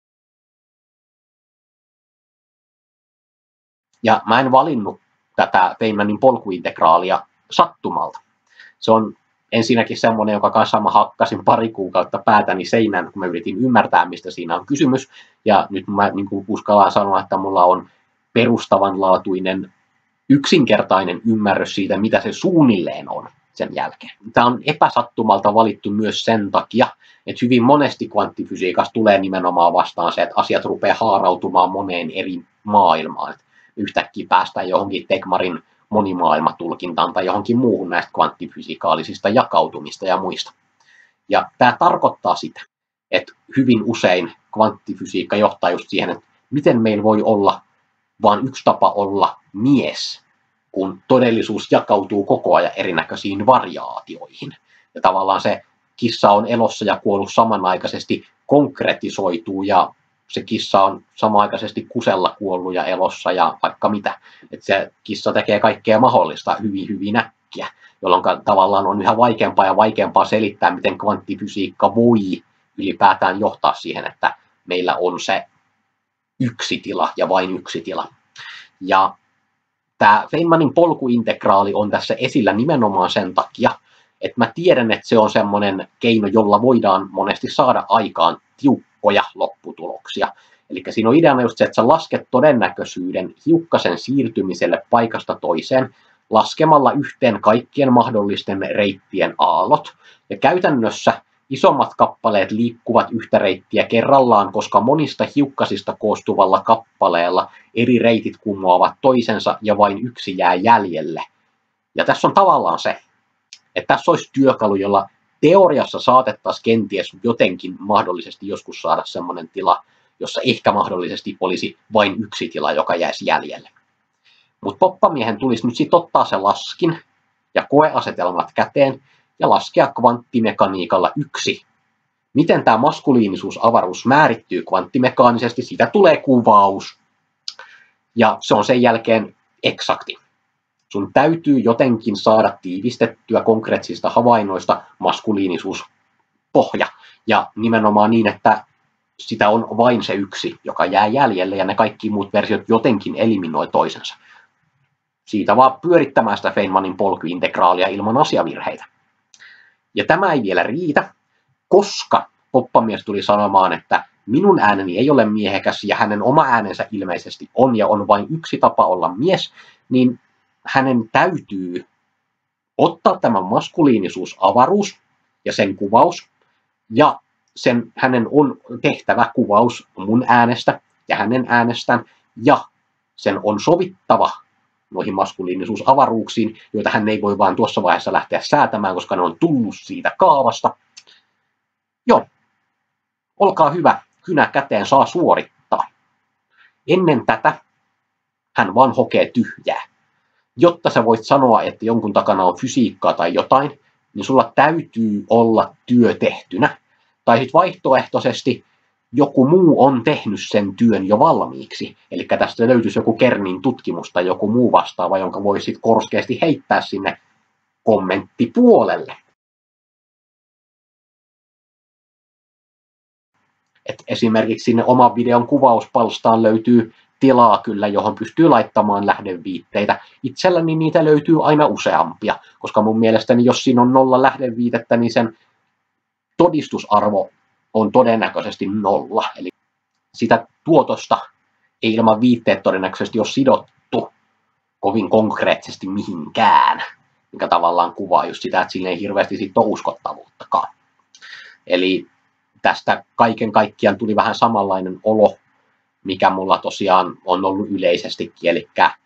Ja mä en valinnut tätä Feynmanin polkuintegraalia sattumalta. Se on ensinnäkin semmoinen, joka kanssa mä hakkasin pari kuukautta päätäni seinään, kun mä yritin ymmärtää, mistä siinä on kysymys. Ja nyt mä niin kuin uskallan sanoa, että mulla on perustavanlaatuinen, yksinkertainen ymmärrys siitä, mitä se suunnilleen on sen jälkeen. Tämä on epäsattumalta valittu myös sen takia, että hyvin monesti kvanttifysiikassa tulee nimenomaan vastaan se, että asiat rupeaa haarautumaan moneen eri maailmaan. Yhtäkkiä päästään johonkin Tegmarin monimaailmatulkintaan tai johonkin muuhun näistä kvanttifysikaalisista jakautumista ja muista. Ja tämä tarkoittaa sitä, että hyvin usein kvanttifysiikka johtaa just siihen, että miten meillä voi olla vain yksi tapa olla mies, kun todellisuus jakautuu koko ajan erinäköisiin variaatioihin. Ja tavallaan se kissa on elossa ja kuollut samanaikaisesti konkretisoituu ja se kissa on samanaikaisesti kusella kuollut ja elossa ja vaikka mitä. Että se kissa tekee kaikkea mahdollista hyvin äkkiä, jolloin tavallaan on yhä vaikeampaa ja vaikeampaa selittää, miten kvanttifysiikka voi ylipäätään johtaa siihen, että meillä on se yksi tila ja vain yksi tila. Ja tämä Feynmanin polkuintegraali on tässä esillä nimenomaan sen takia, että mä tiedän, että se on semmoinen keino, jolla voidaan monesti saada aikaan tiukkoja lopputuloksia. Eli siinä on ideana just se, että sä lasket todennäköisyyden hiukkasen siirtymiselle paikasta toiseen laskemalla yhteen kaikkien mahdollisten reittien aallot. Ja käytännössä isommat kappaleet liikkuvat yhtä reittiä kerrallaan, koska monista hiukkasista koostuvalla kappaleella eri reitit kumoavat toisensa ja vain yksi jää jäljelle. Ja tässä on tavallaan se, että tässä olisi työkalu, jolla teoriassa saatettaisiin kenties jotenkin mahdollisesti joskus saada sellainen tila, jossa ehkä mahdollisesti olisi vain yksi tila, joka jäisi jäljelle. Mutta Poppamiehen tulisi nyt sitten ottaa se laskin ja koeasetelmat käteen ja laskea kvanttimekaniikalla yksi. Miten tämä maskuliinisuusavaruus määrittyy kvanttimekaanisesti, siitä tulee kuvaus. Ja se on sen jälkeen eksakti. Sun täytyy jotenkin saada tiivistettyä konkreettisista havainnoista maskuliinisuuspohja. Ja nimenomaan niin, että sitä on vain se yksi, joka jää jäljelle, ja ne kaikki muut versiot jotenkin eliminoi toisensa. Siitä vaan pyörittämään sitä Feynmanin polkuintegraalia ilman asiavirheitä. Ja tämä ei vielä riitä, koska Poppamies tuli sanomaan, että minun ääneni ei ole miehekäs ja hänen oma äänensä ilmeisesti on ja on vain yksi tapa olla mies, niin hänen täytyy ottaa tämä maskuliinisuusavaruus ja sen kuvaus, ja hänen on tehtävä kuvaus mun äänestä ja hänen äänestään, ja sen on sovittava noihin maskuliinisuusavaruuksiin, joita hän ei voi vaan tuossa vaiheessa lähteä säätämään, koska ne on tullut siitä kaavasta. Joo, olkaa hyvä, kynä käteen saa suorittaa. Ennen tätä hän vaan hokee tyhjää. Jotta sä voit sanoa, että jonkun takana on fysiikkaa tai jotain, niin sulla täytyy olla työ tehtynä. Tai sitten vaihtoehtoisesti joku muu on tehnyt sen työn jo valmiiksi. Eli tästä löytyisi joku Kernin tutkimus tai joku muu vastaava, jonka voisi sitten korskeasti heittää sinne kommenttipuolelle. Et esimerkiksi sinne oman videon kuvauspalstaan löytyy tilaa kyllä, johon pystyy laittamaan lähdeviitteitä. Itselläni niitä löytyy aina useampia, koska mun mielestäni jos siinä on 0 lähdeviitettä, niin sen todistusarvo on todennäköisesti 0. Eli sitä tuotosta ei ilman viitteet todennäköisesti ole sidottu kovin konkreettisesti mihinkään, mikä tavallaan kuvaa just sitä, että sillä ei hirveästi siitä ole uskottavuuttakaan. Eli tästä kaiken kaikkiaan tuli vähän samanlainen olo, mikä mulla tosiaan on ollut yleisestikin, eli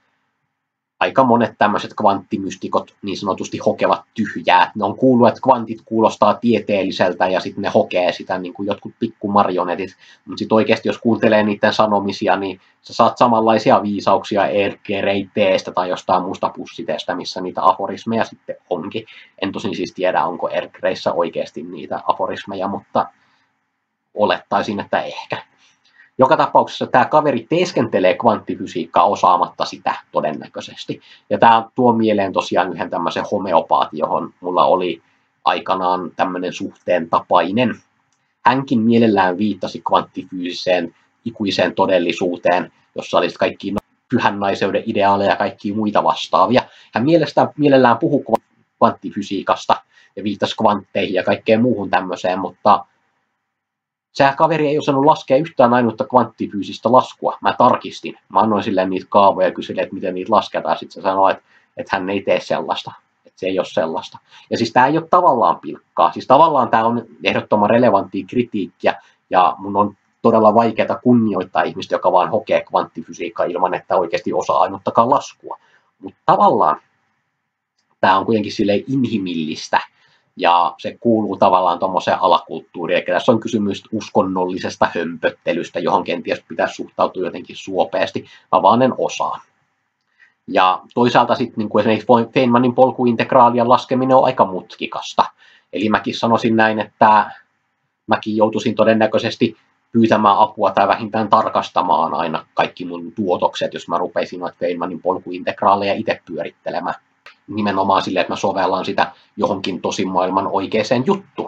aika monet tämmöiset kvanttimystikot niin sanotusti hokevat tyhjää. Ne on kuullut, että kvantit kuulostaa tieteelliseltä ja sitten ne hokee sitä niin kuin jotkut pikkumarionetit. Mutta sitten oikeasti jos kuuntelee niiden sanomisia, niin sä saat samanlaisia viisauksia Erkreiteestä tai jostain muusta pussiteestä, missä niitä aforismeja sitten onkin. En tosin siis tiedä, onko Erkreissä oikeasti niitä aforismeja, mutta olettaisin, että ehkä. Joka tapauksessa tämä kaveri teeskentelee kvanttifysiikkaa osaamatta sitä todennäköisesti. Ja tämä tuo mieleen tosiaan yhden tämmöisen homeopaatin, johon mulla oli aikanaan tämmöinen suhteen tapainen. Hänkin mielellään viittasi kvanttifyysiseen ikuiseen todellisuuteen, jossa oli kaikki pyhän naiseuden ideaaleja ja kaikkia muita vastaavia. Hän mielellään puhui kvanttifysiikasta ja viittasi kvantteihin ja kaikkeen muuhun tämmöiseen, mutta se kaveri ei osannut laskea yhtään ainutta kvanttifyysistä laskua. Mä tarkistin. Mä annoin silleen niitä kaavoja ja kyselin, että miten niitä lasketaan. Sitten se sanoi, että hän ei tee sellaista. Että se ei ole sellaista. Ja siis tää ei ole tavallaan pilkkaa. Siis tavallaan tää on ehdottoman relevanttia kritiikkiä. Ja mun on todella vaikeaa kunnioittaa ihmistä, joka vaan hokee kvanttifysiikkaa ilman, että oikeasti osaa ainuttakaan laskua. Mutta tavallaan tää on kuitenkin silleen inhimillistä. Ja se kuuluu tavallaan tuommoiseen alakulttuuriin, eli tässä on kysymys uskonnollisesta hömpöttelystä, johon kenties pitäisi suhtautua jotenkin suopeasti, mä vaan en osaa. Ja toisaalta sitten niin kuin esimerkiksi Feynmanin polkuintegraalien laskeminen on aika mutkikasta. Eli mäkin sanoisin näin, että mäkin joutuisin todennäköisesti pyytämään apua tai vähintään tarkastamaan aina kaikki mun tuotokset, jos mä rupeisin noita Feynmanin polkuintegraaleja itse pyörittelemään. Nimenomaan silleen, että mä sovellan sitä johonkin tosimaailman oikeaan juttuun.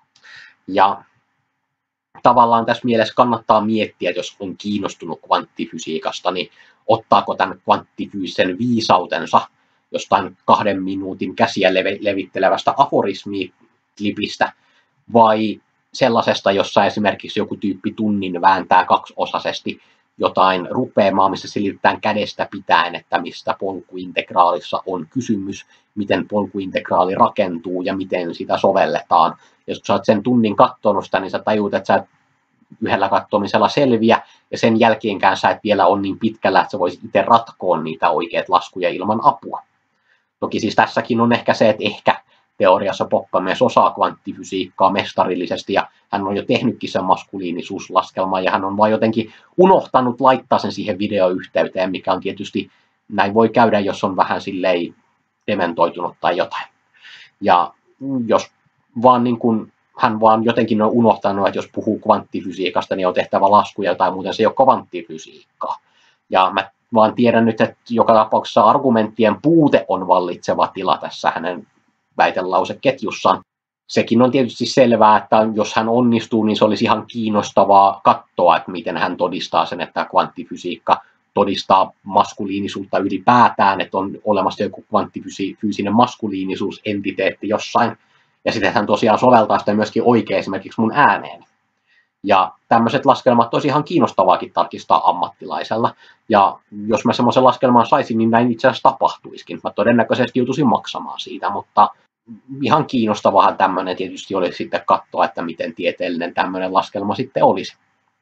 Ja tavallaan tässä mielessä kannattaa miettiä, että jos on kiinnostunut kvanttifysiikasta, niin ottaako tämän kvanttifyysisen viisautensa jostain 2 minuutin käsiä levittelevästä aforismiklipistä vai sellaisesta, jossa esimerkiksi joku tyyppi tunnin vääntää 2-osaisesti jotain rupeamaa, missä selitetään kädestä pitäen, että mistä polkuintegraalissa on kysymys, miten polkuintegraali rakentuu ja miten sitä sovelletaan. Ja jos sä oot sen tunnin katsonut sitä, niin sä tajut, että sä et yhdellä katsomisella selviä, ja sen jälkeenkään sä et vielä ole niin pitkällä, että sä voisit itse ratkoa niitä oikeat laskuja ilman apua. Toki siis tässäkin on ehkä se, että ehkä teoriassa Poppamies osaa kvanttifysiikkaa mestarillisesti ja hän on jo tehnytkin sen maskuliinisuuslaskelman ja hän on vain jotenkin unohtanut laittaa sen siihen videoyhteyteen, mikä on tietysti, näin voi käydä, jos on vähän silleen dementoitunut tai jotain. Ja jos vaan niin kuin hän vaan jotenkin on unohtanut, että jos puhuu kvanttifysiikasta, niin on tehtävä laskuja tai muuten se ei ole kvanttifysiikkaa. Ja mä vaan tiedän nyt, että joka tapauksessa argumenttien puute on vallitseva tila tässä hänen väitelauseketjussaan. Sekin on tietysti selvää, että jos hän onnistuu, niin se olisi ihan kiinnostavaa katsoa, että miten hän todistaa sen, että kvanttifysiikka todistaa maskuliinisuutta ylipäätään, että on olemassa joku kvanttifyysinen maskuliinisuusentiteetti jossain, ja sitten hän tosiaan soveltaa sitä myöskin oikein esimerkiksi mun ääneen. Ja tämmöiset laskelmat olisi ihan kiinnostavaakin tarkistaa ammattilaisella. Ja jos mä semmoisen laskelman saisin, niin näin itse asiassa tapahtuisikin. Mä todennäköisesti joutuisin maksamaan siitä, mutta ihan kiinnostavahan tämmöinen tietysti olisi sitten katsoa, että miten tieteellinen tämmöinen laskelma sitten olisi.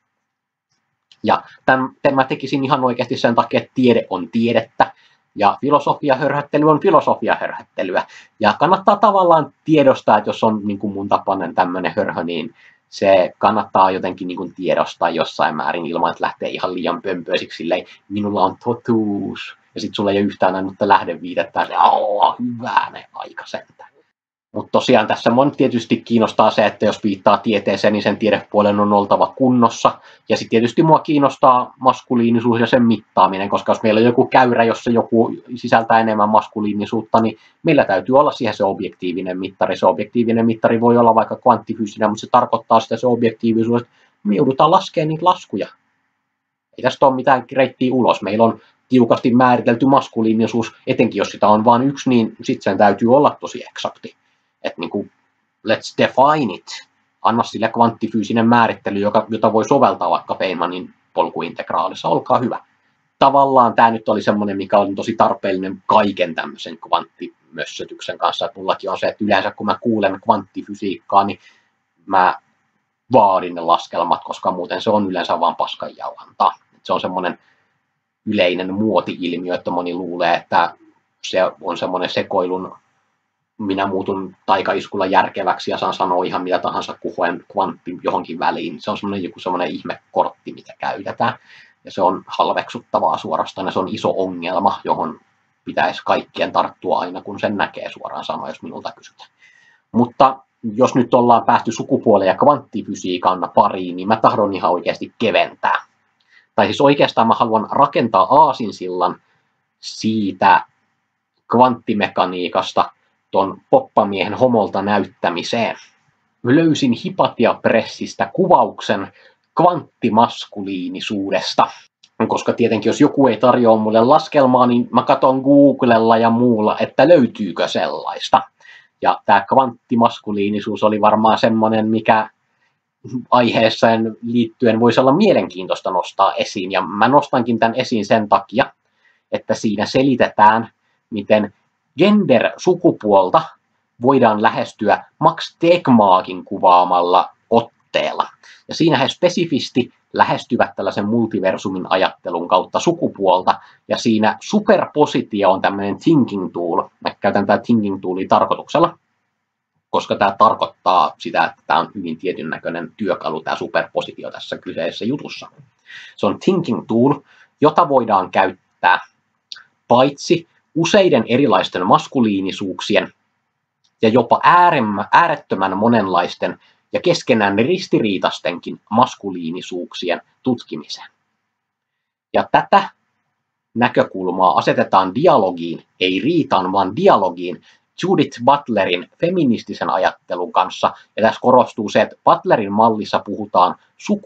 Ja tämän mä tekisin ihan oikeasti sen takia, että tiede on tiedettä. Ja filosofiahörhöttely on filosofiahörhöttelyä. Ja kannattaa tavallaan tiedostaa, että jos on niin kuin mun tapainen tämmöinen hörhö, niin se kannattaa jotenkin niin kuin tiedostaa jossain määrin ilman, että lähtee ihan liian pömpöisiksi silleen, minulla on totuus. Ja sitten sulla ei ole yhtään ainutta lähdeviitettä, ja hyvänä aika sentään. Mutta tosiaan tässä mun tietysti kiinnostaa se, että jos viittaa tieteeseen, niin sen tiedepuolen on oltava kunnossa. Ja sitten tietysti mua kiinnostaa maskuliinisuus ja sen mittaaminen, koska jos meillä on joku käyrä, jossa joku sisältää enemmän maskuliinisuutta, niin meillä täytyy olla siihen se objektiivinen mittari. Se objektiivinen mittari voi olla vaikka kvanttifyysinen, mutta se tarkoittaa sitä se objektiivisuus, että me joudutaan laskemaan niitä laskuja. Ei tästä ole mitään reittiä ulos. Meillä on tiukasti määritelty maskuliinisuus, etenkin jos sitä on vain yksi, niin sitten sen täytyy olla tosi eksakti. Että niin kuin, let's define it. Anna sille kvanttifyysinen määrittely, jota voi soveltaa vaikka Feynmanin polkuintegraalissa. Olkaa hyvä. Tavallaan tämä nyt oli semmoinen, mikä oli tosi tarpeellinen kaiken tämmöisen kvanttimössötyksen kanssa. Että mullakin on se, että yleensä kun mä kuulen kvanttifysiikkaa, niin mä vaadin ne laskelmat, koska muuten se on yleensä vaan paskanjauhantaa. Se on semmoinen yleinen muoti-ilmiö, että moni luulee, että se on semmoinen sekoilun minä muutun taikaiskulla järkeväksi ja saan sanoa ihan mitä tahansa kuhuen kvantti johonkin väliin. Se on semmoinen ihmekortti, mitä käytetään. Ja se on halveksuttavaa suorastaan ja se on iso ongelma, johon pitäisi kaikkien tarttua aina, kun sen näkee suoraan sanoa, jos minulta kysytään. Mutta jos nyt ollaan päästy sukupuolen ja kvanttifysiikan pariin, niin mä tahdon ihan oikeasti keventää. Tai siis oikeastaan mä haluan rakentaa aasinsillan siitä kvanttimekaniikasta ton poppamiehen homolta näyttämiseen. Mä löysin Hypatia Pressistä kuvauksen kvanttimaskuliinisuudesta. Koska tietenkin jos joku ei tarjoa mulle laskelmaa, niin mä katson Googlella ja muulla, että löytyykö sellaista. Ja tämä kvanttimaskuliinisuus oli varmaan semmoinen, mikä aiheeseen liittyen voisi olla mielenkiintoista nostaa esiin. Ja mä nostankin tämän esiin sen takia, että siinä selitetään, miten gender-sukupuolta voidaan lähestyä Max Tegmarkin kuvaamalla otteella. Ja siinä he spesifisti lähestyvät tällaisen multiversumin ajattelun kautta sukupuolta, ja siinä superpositio on tämmöinen thinking tool. Mä käytän tätä thinking toolia tarkoituksella, koska tämä tarkoittaa sitä, että tämä on hyvin tietyn näköinen työkalu, tämä superpositio tässä kyseisessä jutussa. Se on thinking tool, jota voidaan käyttää paitsi useiden erilaisten maskuliinisuuksien ja jopa äärettömän monenlaisten ja keskenään ristiriitaistenkin maskuliinisuuksien tutkimiseen. Ja tätä näkökulmaa asetetaan dialogiin, ei riitaan, vaan dialogiin Judith Butlerin feministisen ajattelun kanssa. Ja tässä korostuu se, että Butlerin mallissa puhutaan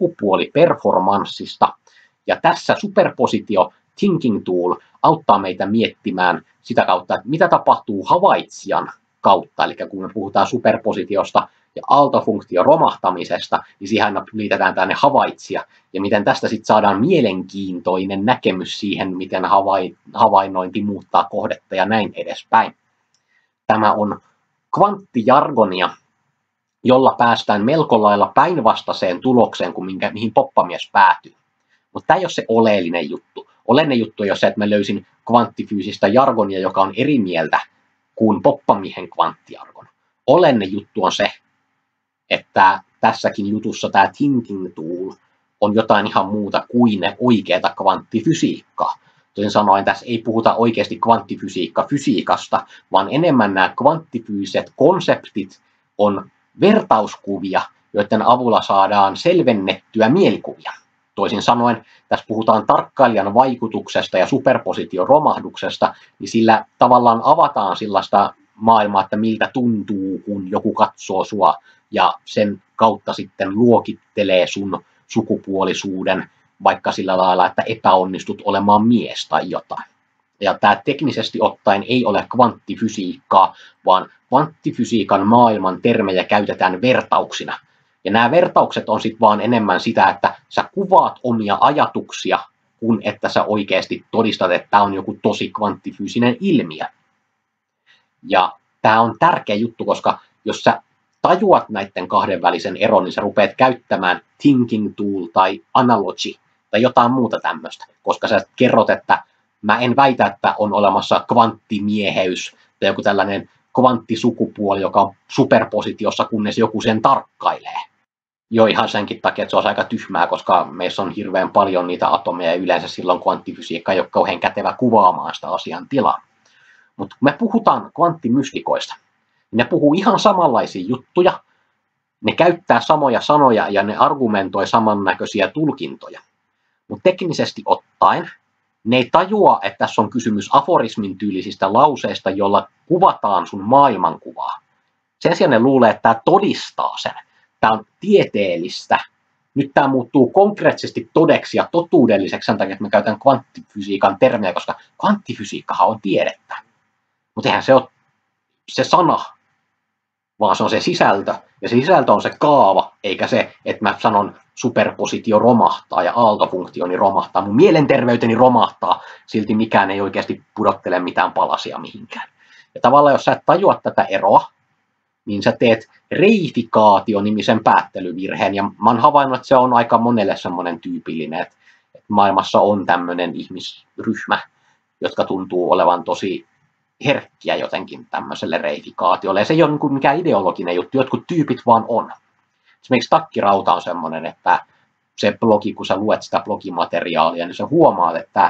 sukupuoliperformanssista. Ja tässä superpositio thinking tool auttaa meitä miettimään sitä kautta, että mitä tapahtuu havaitsijan kautta. Eli kun me puhutaan superpositiosta ja aaltofunktion romahtamisesta, niin siihen liitetään tänne havaitsija. Ja miten tästä sitten saadaan mielenkiintoinen näkemys siihen, miten havainnointi muuttaa kohdetta ja näin edespäin. Tämä on kvanttijargonia, jolla päästään melko lailla päinvastaiseen tulokseen kuin mihin poppamies päätyy. Mutta tämä ei ole se oleellinen juttu. Oleellinen juttu on jo se, että mä löysin kvanttifyysistä jargonia, joka on eri mieltä kuin poppamiehen kvanttijargon. Oleellinen juttu on se, että tässäkin jutussa tämä thinking tool on jotain ihan muuta kuin oikeata kvanttifysiikkaa. Toisin sanoen tässä ei puhuta oikeasti kvanttifysiikka-fysiikasta, vaan enemmän nämä kvanttifyysiset konseptit on vertauskuvia, joiden avulla saadaan selvennettyä mielikuvia. Toisin sanoen, tässä puhutaan tarkkailijan vaikutuksesta ja superposition romahduksesta, niin sillä tavallaan avataan sellaista maailmaa, että miltä tuntuu, kun joku katsoo sua, ja sen kautta sitten luokittelee sun sukupuolisuuden, vaikka sillä lailla, että epäonnistut olemaan mies tai jotain. Ja tämä teknisesti ottaen ei ole kvanttifysiikkaa, vaan kvanttifysiikan maailman termejä käytetään vertauksina. Ja nämä vertaukset on sitten vaan enemmän sitä, että sä kuvaat omia ajatuksia, kun että sä oikeasti todistat, että tämä on joku tosi kvanttifyysinen ilmiö. Ja tämä on tärkeä juttu, koska jos sä tajuat näiden kahden välisen eron, niin sä rupeat käyttämään thinking tool tai analogy tai jotain muuta tämmöistä, koska sä kerrot, että mä en väitä, että on olemassa kvanttimieheys tai joku tällainen kvanttisukupuoli, joka on superpositiossa, kunnes joku sen tarkkailee. Jo ihan senkin takia, että se on aika tyhmää, koska meissä on hirveän paljon niitä atomeja ja yleensä silloin kvanttifysiikka ei ole kauhean kätevä kuvaamaan sitä asian tilaa. Mutta kun me puhutaan kvanttimystikoista, Ne puhuu ihan samanlaisia juttuja, ne käyttää samoja sanoja ja ne argumentoi samannäköisiä tulkintoja. Mutta teknisesti ottaen ne ei tajua, että tässä on kysymys aforismin tyylisistä lauseista, jolla kuvataan sun maailmankuvaa. Sen sijaan ne luulee, että tämä todistaa sen. Tämä on tieteellistä. Nyt tämä muuttuu konkreettisesti todeksi ja totuudelliseksi sen takia, että me käytän kvanttifysiikan termiä, koska kvanttifysiikkahan on tiedettä. Mutta eihän se ole se sana, vaan se on se sisältö. Ja se sisältö on se kaava, eikä se, että mä sanon superpositio romahtaa ja aaltofunktioni romahtaa. Mun mielenterveyteni romahtaa, silti mikään ei oikeasti pudottele mitään palasia mihinkään. Ja tavallaan jos sä et tajua tätä eroa, niin sä teet reifikaatio-nimisen päättelyvirheen. Ja mä oon havainnut, että se on aika monelle semmoinen tyypillinen, että maailmassa on tämmöinen ihmisryhmä, jotka tuntuu olevan tosi herkkiä jotenkin tämmöiselle reifikaatiolle. Ja se ei ole niin mikään ideologinen juttu, jotkut tyypit vaan on. Esimerkiksi Takkirauta on semmoinen, että se blogi, kun sä luet sitä blogimateriaalia, niin sä huomaat, että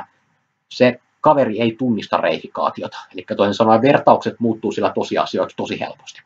se kaveri ei tunnista reifikaatiota. Eli toisin sanoen vertaukset muuttuu sillä tosiasioiksi tosi helposti.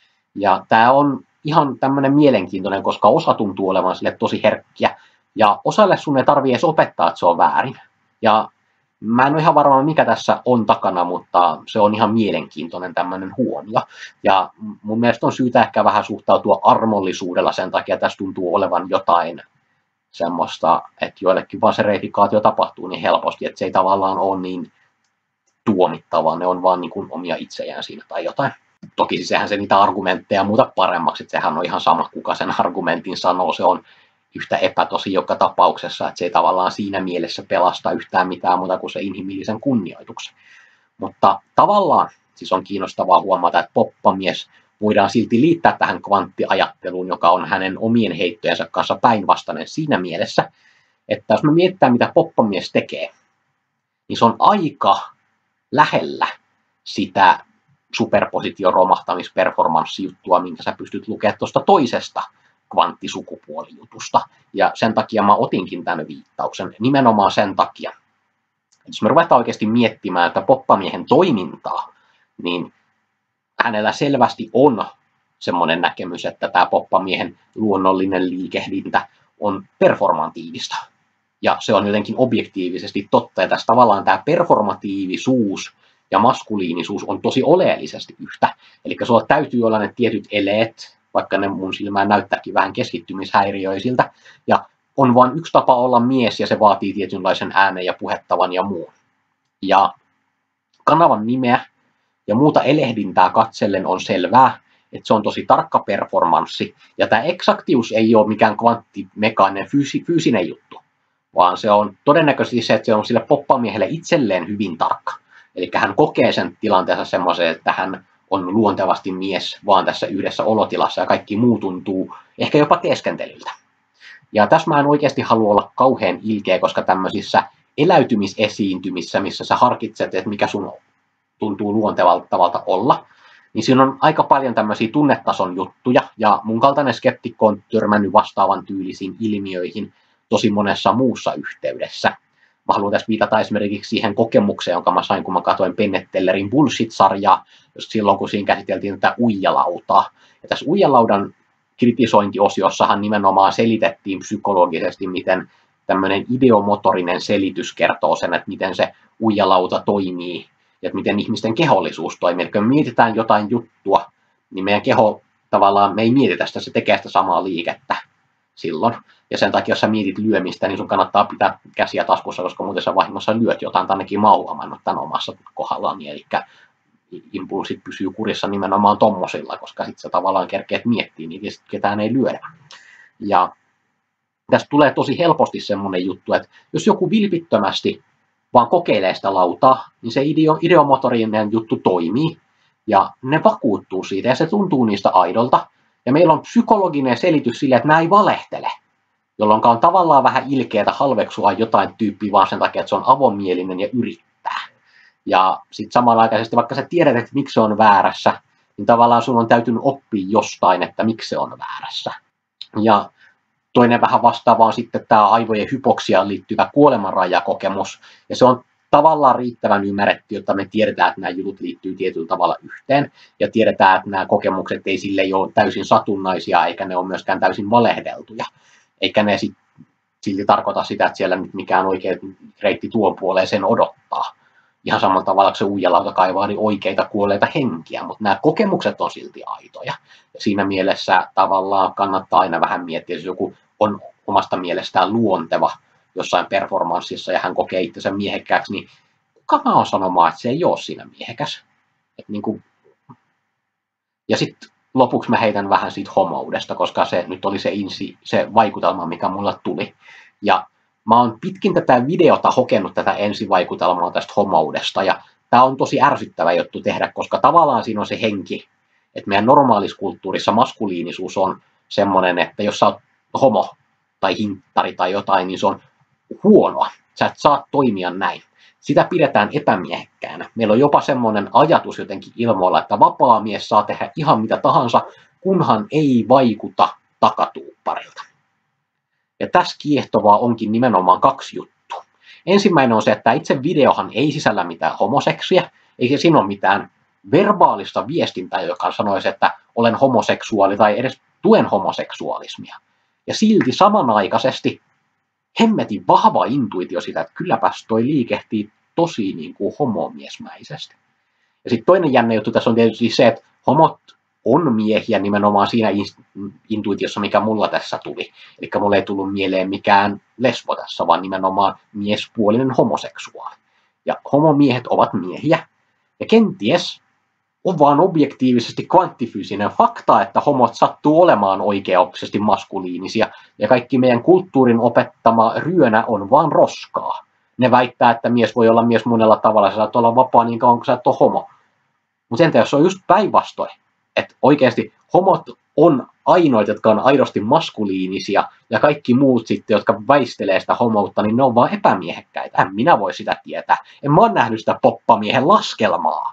Ja tämä on ihan tämmöinen mielenkiintoinen, koska osa tuntuu olevan sille tosi herkkiä. Ja osalle sun ei tarvitse edes opettaa, että se on väärin. Ja mä en ole ihan varma, mikä tässä on takana, mutta se on ihan mielenkiintoinen tämmöinen huomio. Ja mun mielestä on syytä ehkä vähän suhtautua armollisuudella sen takia, että tässä tuntuu olevan jotain semmoista, että joillekin vaan se reifikaatio tapahtuu niin helposti, että se ei tavallaan ole niin tuomittavaa, ne on vaan niin kuin omia itsejään siinä tai jotain. Toki siis sehän se niitä argumentteja muuta paremmaksi, että sehän on ihan sama, kuka sen argumentin sanoo, se on yhtä epätosi joka tapauksessa, että se ei tavallaan siinä mielessä pelasta yhtään mitään muuta kuin se inhimillisen kunnioituksen. Mutta tavallaan siis on kiinnostavaa huomata, että poppamies voidaan silti liittää tähän kvanttiajatteluun, joka on hänen omien heittojensa kanssa päinvastainen siinä mielessä, että jos me mietitään, mitä poppamies tekee, niin se on aika lähellä sitä superpositioromahtamisperformanssijuttua, minkä sä pystyt lukemaan tuosta toisesta kvanttisukupuolijutusta. Ja sen takia mä otinkin tämän viittauksen, nimenomaan sen takia. Jos me ruvetaan oikeasti miettimään, että poppamiehen toimintaa, niin hänellä selvästi on semmoinen näkemys, että tämä poppamiehen luonnollinen liikehdintä on performatiivista. Ja se on jotenkin objektiivisesti totta. Ja tässä tavallaan tämä performatiivisuus ja maskuliinisuus on tosi oleellisesti yhtä. Eli sulla täytyy olla ne tietyt eleet, vaikka ne mun silmään näyttääkin vähän keskittymishäiriöisiltä. Ja on vain yksi tapa olla mies, ja se vaatii tietynlaisen äänen ja puhettavan ja muun. Ja kanavan nimeä ja muuta elehdintää katsellen on selvää, että se on tosi tarkka performanssi. Ja tämä eksaktius ei ole mikään kvanttimekaaninen fyysinen juttu, vaan se on todennäköisesti se, että se on sille poppamiehelle itselleen hyvin tarkka. Eli hän kokee sen tilanteensa semmoisen, että hän on luontevasti mies vaan tässä yhdessä olotilassa ja kaikki muu tuntuu ehkä jopa teeskentelyltä. Ja tässä mä en oikeasti halua olla kauhean ilkeä, koska tämmöisissä eläytymisesiintymissä, missä sä harkitset, että mikä sun tuntuu luontevalta tavalta olla, niin siinä on aika paljon tämmöisiä tunnetason juttuja, ja mun kaltainen skeptikko on törmännyt vastaavan tyylisiin ilmiöihin tosi monessa muussa yhteydessä. Mä haluan tässä viitata esimerkiksi siihen kokemukseen, jonka mä sain, kun mä katsoin Penn Tellerin Bullshit-sarjaa, just silloin, kun siinä käsiteltiin tätä uijalautaa. Ja tässä uijalaudan kritisointiosiossahan nimenomaan selitettiin psykologisesti, miten tämmöinen ideomotorinen selitys kertoo sen, että miten se uijalauta toimii ja että miten ihmisten kehollisuus toimii. Eli kun me mietitään jotain juttua, niin meidän keho tavallaan, me ei mietitä sitä, se tekee sitä samaa liikettä silloin. Ja sen takia, jos sä mietit lyömistä, niin sun kannattaa pitää käsiä taskussa, koska muuten sä vahingossa lyöt jotain, ainakin mä oon huomannut tämän omassa kohdallani. Eli impulssit pysyy kurissa nimenomaan tommosilla, koska sit sä tavallaan kerkeet miettiä niitä ja sit ketään ei lyödä. Ja tässä tulee tosi helposti semmoinen juttu, että jos joku vilpittömästi vaan kokeilee sitä lautaa, niin se ideomotorinen juttu toimii ja ne vakuuttuu siitä ja se tuntuu niistä aidolta. Ja meillä on psykologinen selitys sille, että nämä ei valehtele, jolloin on tavallaan vähän ilkeätä halveksua jotain tyyppiä vaan sen takia, että se on avomielinen ja yrittää. Ja sitten samanaikaisesti, vaikka sä tiedät, että miksi se on väärässä, niin tavallaan sun on täytynyt oppia jostain, että miksi se on väärässä. Ja toinen vähän vastaava on sitten tämä aivojen hypoksiaan liittyvä kuolemanrajakokemus. Ja se on tavallaan riittävän ymmärretty, jotta me tiedetään, että nämä jutut liittyy tietyllä tavalla yhteen, ja tiedetään, että nämä kokemukset ei sille ole täysin satunnaisia, eikä ne ole myöskään täysin valehdeltuja, eikä ne silti tarkoita sitä, että siellä nyt mikään oikea reitti tuon puoleen sen odottaa. Ihan samalla tavalla, kun se uijalauta kaivaa niin oikeita kuolleita henkiä, mutta nämä kokemukset on silti aitoja. Ja siinä mielessä tavallaan kannattaa aina vähän miettiä, jos joku on omasta mielestään luonteva jossain performanssissa ja hän kokee itsensä miehekkääksi, niin kuka mä oon sanomaan, että se ei ole siinä miehekäs. Niin kuin... Ja sitten lopuksi mä heitän vähän siitä homoudesta, koska se nyt oli se vaikutelma, mikä mulla tuli. Ja mä oon pitkin tätä videota hokenut tätä ensivaikutelmaa tästä homoudesta, ja tää on tosi ärsyttävä juttu tehdä, koska tavallaan siinä on se henki, että meidän normaalissa kulttuurissa maskuliinisuus on semmoinen, että jos sä oot homo tai hinttari tai jotain, niin se on huonoa. Sä et saa toimia näin. Sitä pidetään epämiehekkäänä. Meillä on jopa semmoinen ajatus jotenkin ilmoilla, että vapaa mies saa tehdä ihan mitä tahansa, kunhan ei vaikuta takatuupparilta. Ja tässä kiehtovaa onkin nimenomaan 2 juttua. Ensimmäinen on se, että itse videohan ei sisällä mitään homoseksiä, eikä siinä ole mitään verbaalista viestintää, joka sanoisi, että olen homoseksuaali tai edes tuen homoseksuaalismia. Ja silti samanaikaisesti hemmetin vahva intuitio sitä, että kylläpäs toi liikehtii tosi niin kuin homomiesmäisesti. Ja sitten toinen jännä juttu tässä on tietysti se, että homot on miehiä nimenomaan siinä intuitiossa, mikä mulla tässä tuli. Eli mulle ei tullut mieleen mikään lesbo tässä, vaan nimenomaan miespuolinen homoseksuaali. Ja homomiehet ovat miehiä. Ja kenties on vaan objektiivisesti kvanttifyysinen fakta, että homot sattuu olemaan oikeaoppisesti maskuliinisia, ja kaikki meidän kulttuurin opettama ryönä on vaan roskaa. Ne väittää, että mies voi olla mies monella tavalla, sä saat olla vapaa niin kauan kuin sä et ole homo. Mutta entä jos on just päinvastoin, että oikeasti homot on ainoita, jotka on aidosti maskuliinisia, ja kaikki muut sitten, jotka väistelee sitä homoutta, niin ne on vaan epämiehekkäitä. En minä voi sitä tietää. En mä ole nähnyt sitä poppamiehen laskelmaa.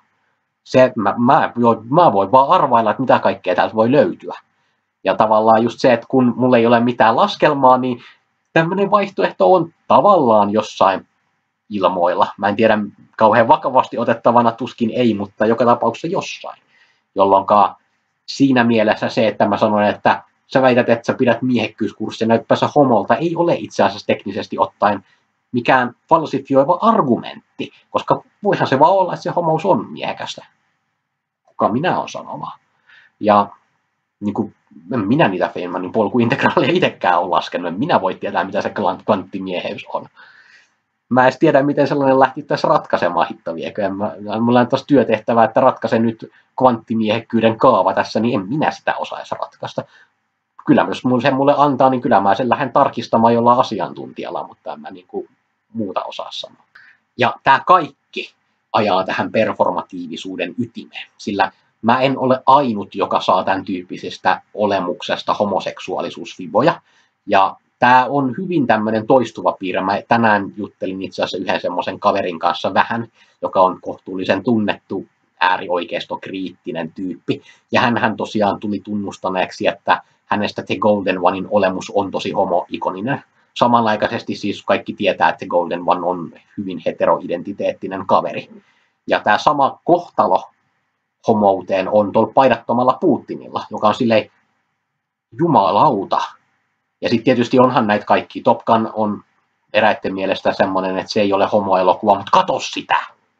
Mä voin vaan arvailla, että mitä kaikkea täältä voi löytyä. Ja tavallaan just se, että kun mulla ei ole mitään laskelmaa, niin tämmöinen vaihtoehto on tavallaan jossain ilmoilla. Mä en tiedä, kauhean vakavasti otettavana tuskin ei, mutta joka tapauksessa jossain. Jolloin siinä mielessä se, että mä sanoin, että sä väität, että sä pidät miehekkyyskurssia näyttäessä homolta, ei ole itse asiassa teknisesti ottaen mikään falsifioiva argumentti, koska voihan se vaan olla, että se homous on miehekästä. Kuka minä olen sanomaan. Ja niin kuin, minä niitä Feynmanin polkuintegraaleja itsekään ole laskenut, minä voi tietää, mitä se kvanttimieheys on. Mä en edes tiedä, miten sellainen lähtittäisiin ratkaisemaan hittaviekö. Mulla on tuossa työtehtävä, että ratkaise nyt kvanttimiehekkyyden kaava tässä, niin en minä sitä osaisi ratkaista. Kyllä, jos sen mulle antaa, niin kyllä mä sen lähden tarkistamaan jollain asiantuntijalla, mutta en mä niin kuin muuta osaa sanoa. Ja tämä kaikki ajaa tähän performatiivisuuden ytimeen, sillä mä en ole ainut, joka saa tämän tyyppisestä olemuksesta homoseksuaalisuusfiboja, ja tämä on hyvin tämmöinen toistuva piirre. Mä tänään juttelin itse asiassa yhden semmoisen kaverin kanssa vähän, joka on kohtuullisen tunnettu äärioikeistokriittinen tyyppi, ja hän tosiaan tuli tunnustaneeksi, että hänestä The Golden Onein olemus on tosi homoikoninen. Samanaikaisesti siis kaikki tietää, että The Golden One on hyvin heteroidentiteettinen kaveri. Ja tämä sama kohtalo homouteen on tuolla paidattomalla Putinilla, joka on silleen jumalauta. Ja sitten tietysti onhan näitä kaikki. Top Gun on eräiden mielestä semmoinen, että se ei ole homoelokuva, mutta kato sitä!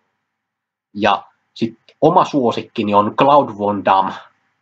Ja sitten oma suosikkini on Claude Van Damme.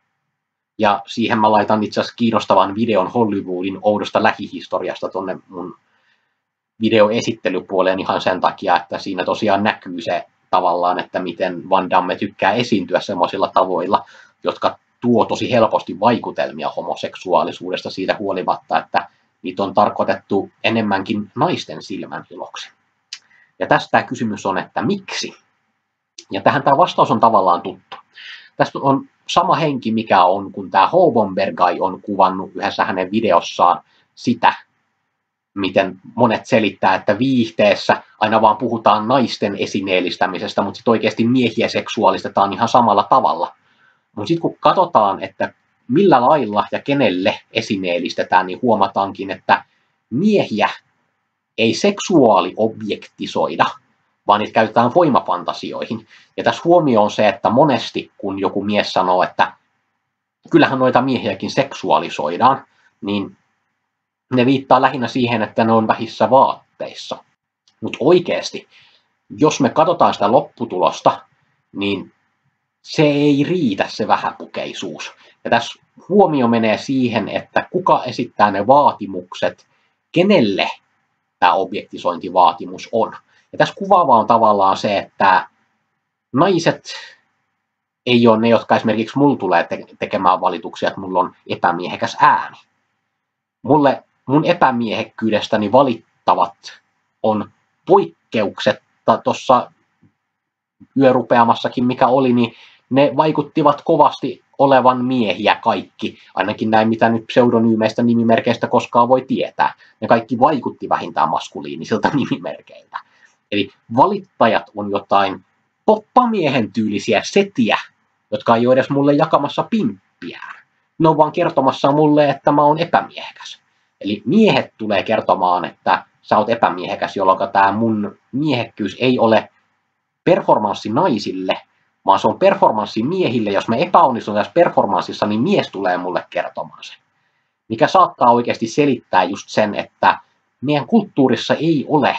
Ja siihen mä laitan itse asiassa kiinnostavan videon Hollywoodin oudosta lähihistoriasta tuonne mun videoesittelypuoleen ihan sen takia, että siinä tosiaan näkyy se tavallaan, että miten Van Damme tykkää esiintyä semmoisilla tavoilla, jotka tuo tosi helposti vaikutelmia homoseksuaalisuudesta siitä huolimatta, että niitä on tarkoitettu enemmänkin naisten silmän iloksi. Ja tästä kysymys on, että miksi? Ja tähän tämä vastaus on tavallaan tuttu. Tästä on sama henki, mikä on, kun tämä Hovenbergai on kuvannut yhdessä hänen videossaan sitä, miten monet selittää, että viihteessä aina vaan puhutaan naisten esineellistämisestä, mutta sitten oikeasti miehiä seksuaalistetaan ihan samalla tavalla. Mutta sitten kun katsotaan, että millä lailla ja kenelle esineellistetään, niin huomataankin, että miehiä ei seksuaaliobjektisoida, vaan niitä käytetään voimafantasioihin. Ja tässä huomio on se, että monesti kun joku mies sanoo, että kyllähän noita miehiäkin seksuaalisoidaan, niin ne viittaa lähinnä siihen, että ne on vähissä vaatteissa. Mutta oikeasti, jos me katsotaan sitä lopputulosta, niin se ei riitä se vähäpukeisuus. Ja tässä huomio menee siihen, että kuka esittää ne vaatimukset, kenelle tämä objektisointivaatimus on. Ja tässä kuvaavaa on tavallaan se, että naiset ei ole ne, jotka esimerkiksi mulla tulee tekemään valituksia, että mulla on epämiehekäs ääni. Mun epämiehekkyydestäni valittavat on poikkeuksetta tuossa yörupeamassakin, mikä oli, niin ne vaikuttivat kovasti olevan miehiä kaikki, ainakin näin mitä nyt pseudonyymeistä nimimerkeistä koskaan voi tietää. Ne kaikki vaikutti vähintään maskuliinisilta nimimerkeiltä. Eli valittajat on jotain poppamiehen tyylisiä setiä, jotka ei ole edes mulle jakamassa pimppiään. Ne on vaan kertomassa mulle, että mä oon epämiehekäs. Eli miehet tulee kertomaan, että sä oot epämiehekäs, jolloin tämä mun miehekkyys ei ole performanssi naisille, vaan se on performanssi miehille. Jos me epäonnistumme tässä performanssissa, niin mies tulee mulle kertomaan sen. Mikä saattaa oikeasti selittää just sen, että meidän kulttuurissa ei ole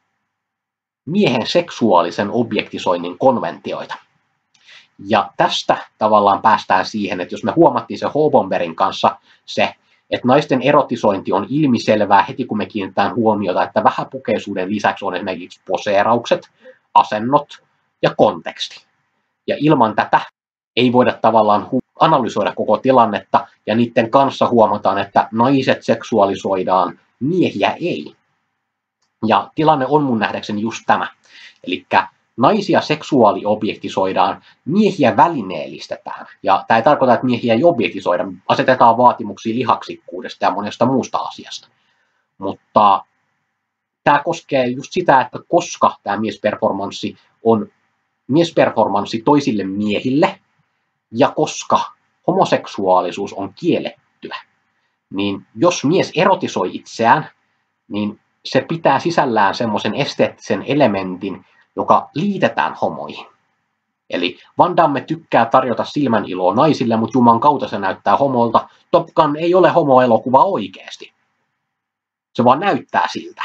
miehen seksuaalisen objektisoinnin konventioita. Ja tästä tavallaan päästään siihen, että jos me huomattiin se Hobomberin kanssa se, että naisten erotisointi on ilmiselvää heti kun me kiinnitetään huomiota, että vähäpukeisuuden lisäksi on esimerkiksi poseeraukset, asennot ja konteksti. Ja ilman tätä ei voida tavallaan analysoida koko tilannetta ja niiden kanssa huomataan, että naiset seksuaalisoidaan, miehiä ei. Ja tilanne on mun nähdäkseni just tämä. Eli naisia seksuaaliobjektisoidaan, miehiä välineellistetään. Ja tämä ei tarkoita, että miehiä ei objektisoida. Asetetaan vaatimuksia lihaksikkuudesta ja monesta muusta asiasta. Mutta tämä koskee just sitä, että koska tämä miesperformanssi on miesperformanssi toisille miehille, ja koska homoseksuaalisuus on kiellettyä, niin jos mies erotisoi itseään, niin se pitää sisällään semmoisen esteettisen elementin, joka liitetään homoihin. Eli Van Damme tykkää tarjota silmäniloa naisille, mutta Juman kautta se näyttää homolta. Top Gun ei ole homoelokuva oikeasti. Se vaan näyttää siltä.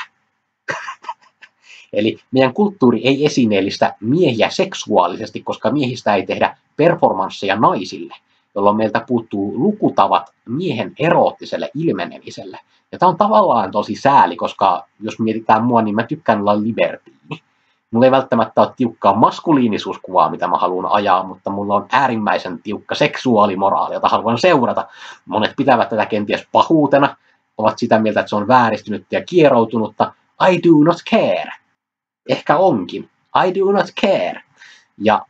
Eli meidän kulttuuri ei esineellistä miehiä seksuaalisesti, koska miehistä ei tehdä performansseja naisille, jolloin meiltä puuttuu lukutavat miehen eroottiselle ilmenemiselle. Ja tämä on tavallaan tosi sääli, koska jos mietitään mua, niin mä tykkään olla libertiini. Mulla ei välttämättä ole tiukkaa maskuliinisuuskuvaa, mitä mä haluan ajaa, mutta mulla on äärimmäisen tiukka seksuaalimoraali, jota haluan seurata. Monet pitävät tätä kenties pahuutena, ovat sitä mieltä, että se on vääristynyttä ja kieroutunutta. I do not care. Ehkä onkin. I do not care. Ja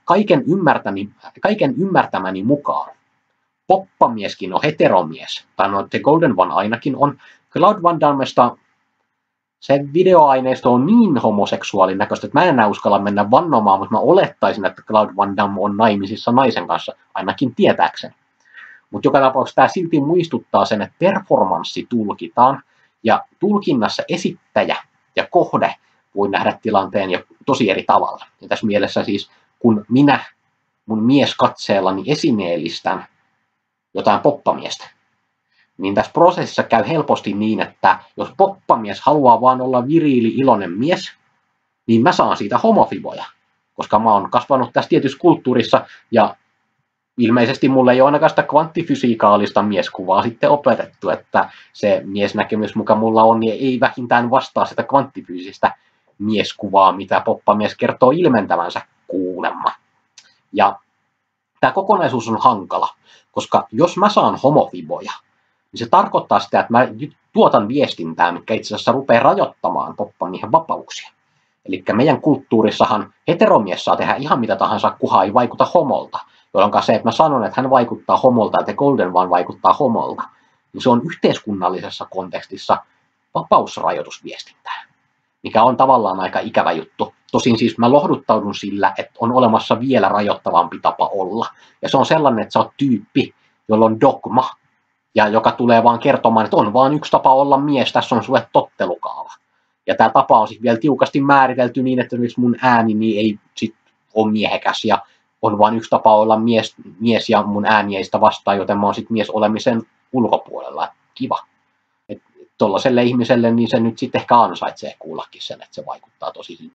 kaiken ymmärtämäni mukaan poppamieskin on heteromies. Tai no, The Golden One ainakin on. Claude Van Dammesta se videoaineisto on niin homoseksuaalin näköistä, että mä en enää uskalla mennä vannomaan, mutta mä olettaisin, että Claude Van Damme on naimisissa naisen kanssa, ainakin tietääkseni. Mutta joka tapauksessa tämä silti muistuttaa sen, että performanssi tulkitaan, ja tulkinnassa esittäjä ja kohde voi nähdä tilanteen jo tosi eri tavalla. Ja tässä mielessä siis, kun minä mun mieskatseellani esineellistän jotain poppamiestä, niin tässä prosessissa käy helposti niin, että jos poppamies haluaa vaan olla viriili, iloinen mies, niin mä saan siitä homofiboja, koska mä oon kasvanut tässä tietyssä kulttuurissa, ja ilmeisesti mulle ei ole ainakaan sitä kvanttifysiikaalista mieskuvaa sitten opetettu, että se miesnäkemys, mikä mulla on, niin ei vähintään vastaa sitä kvanttifyysistä mieskuvaa, mitä poppamies kertoo ilmentävänsä kuulemma. Ja tämä kokonaisuus on hankala, koska jos mä saan homofiboja, niin se tarkoittaa sitä, että mä tuotan viestintää, mikä itse asiassa rupeaa rajoittamaan poppamiehen vapauksia. Eli meidän kulttuurissahan heteromies saa tehdä ihan mitä tahansa, kunhan ei vaikuta homolta. Jolloin se, että mä sanon, että hän vaikuttaa homolta, että Golden One vaikuttaa homolta, niin se on yhteiskunnallisessa kontekstissa vapausrajoitusviestintää, mikä on tavallaan aika ikävä juttu. Tosin siis mä lohduttaudun sillä, että on olemassa vielä rajoittavampi tapa olla. Ja se on sellainen, että sä oot tyyppi, jolla on dogma, ja joka tulee vaan kertomaan, että on vaan yksi tapa olla mies, tässä on sulle tottelukaava. Ja tämä tapa on sitten vielä tiukasti määritelty niin, että mun ääni niin ei sit ole miehekäs ja on vain yksi tapa olla mies ja mun ääni ei sitä vastaa, joten mä oon sitten mies olemisen ulkopuolella. Kiva. Tuollaiselle ihmiselle niin se nyt sitten ehkä ansaitsee kuullakin sen, että se vaikuttaa tosi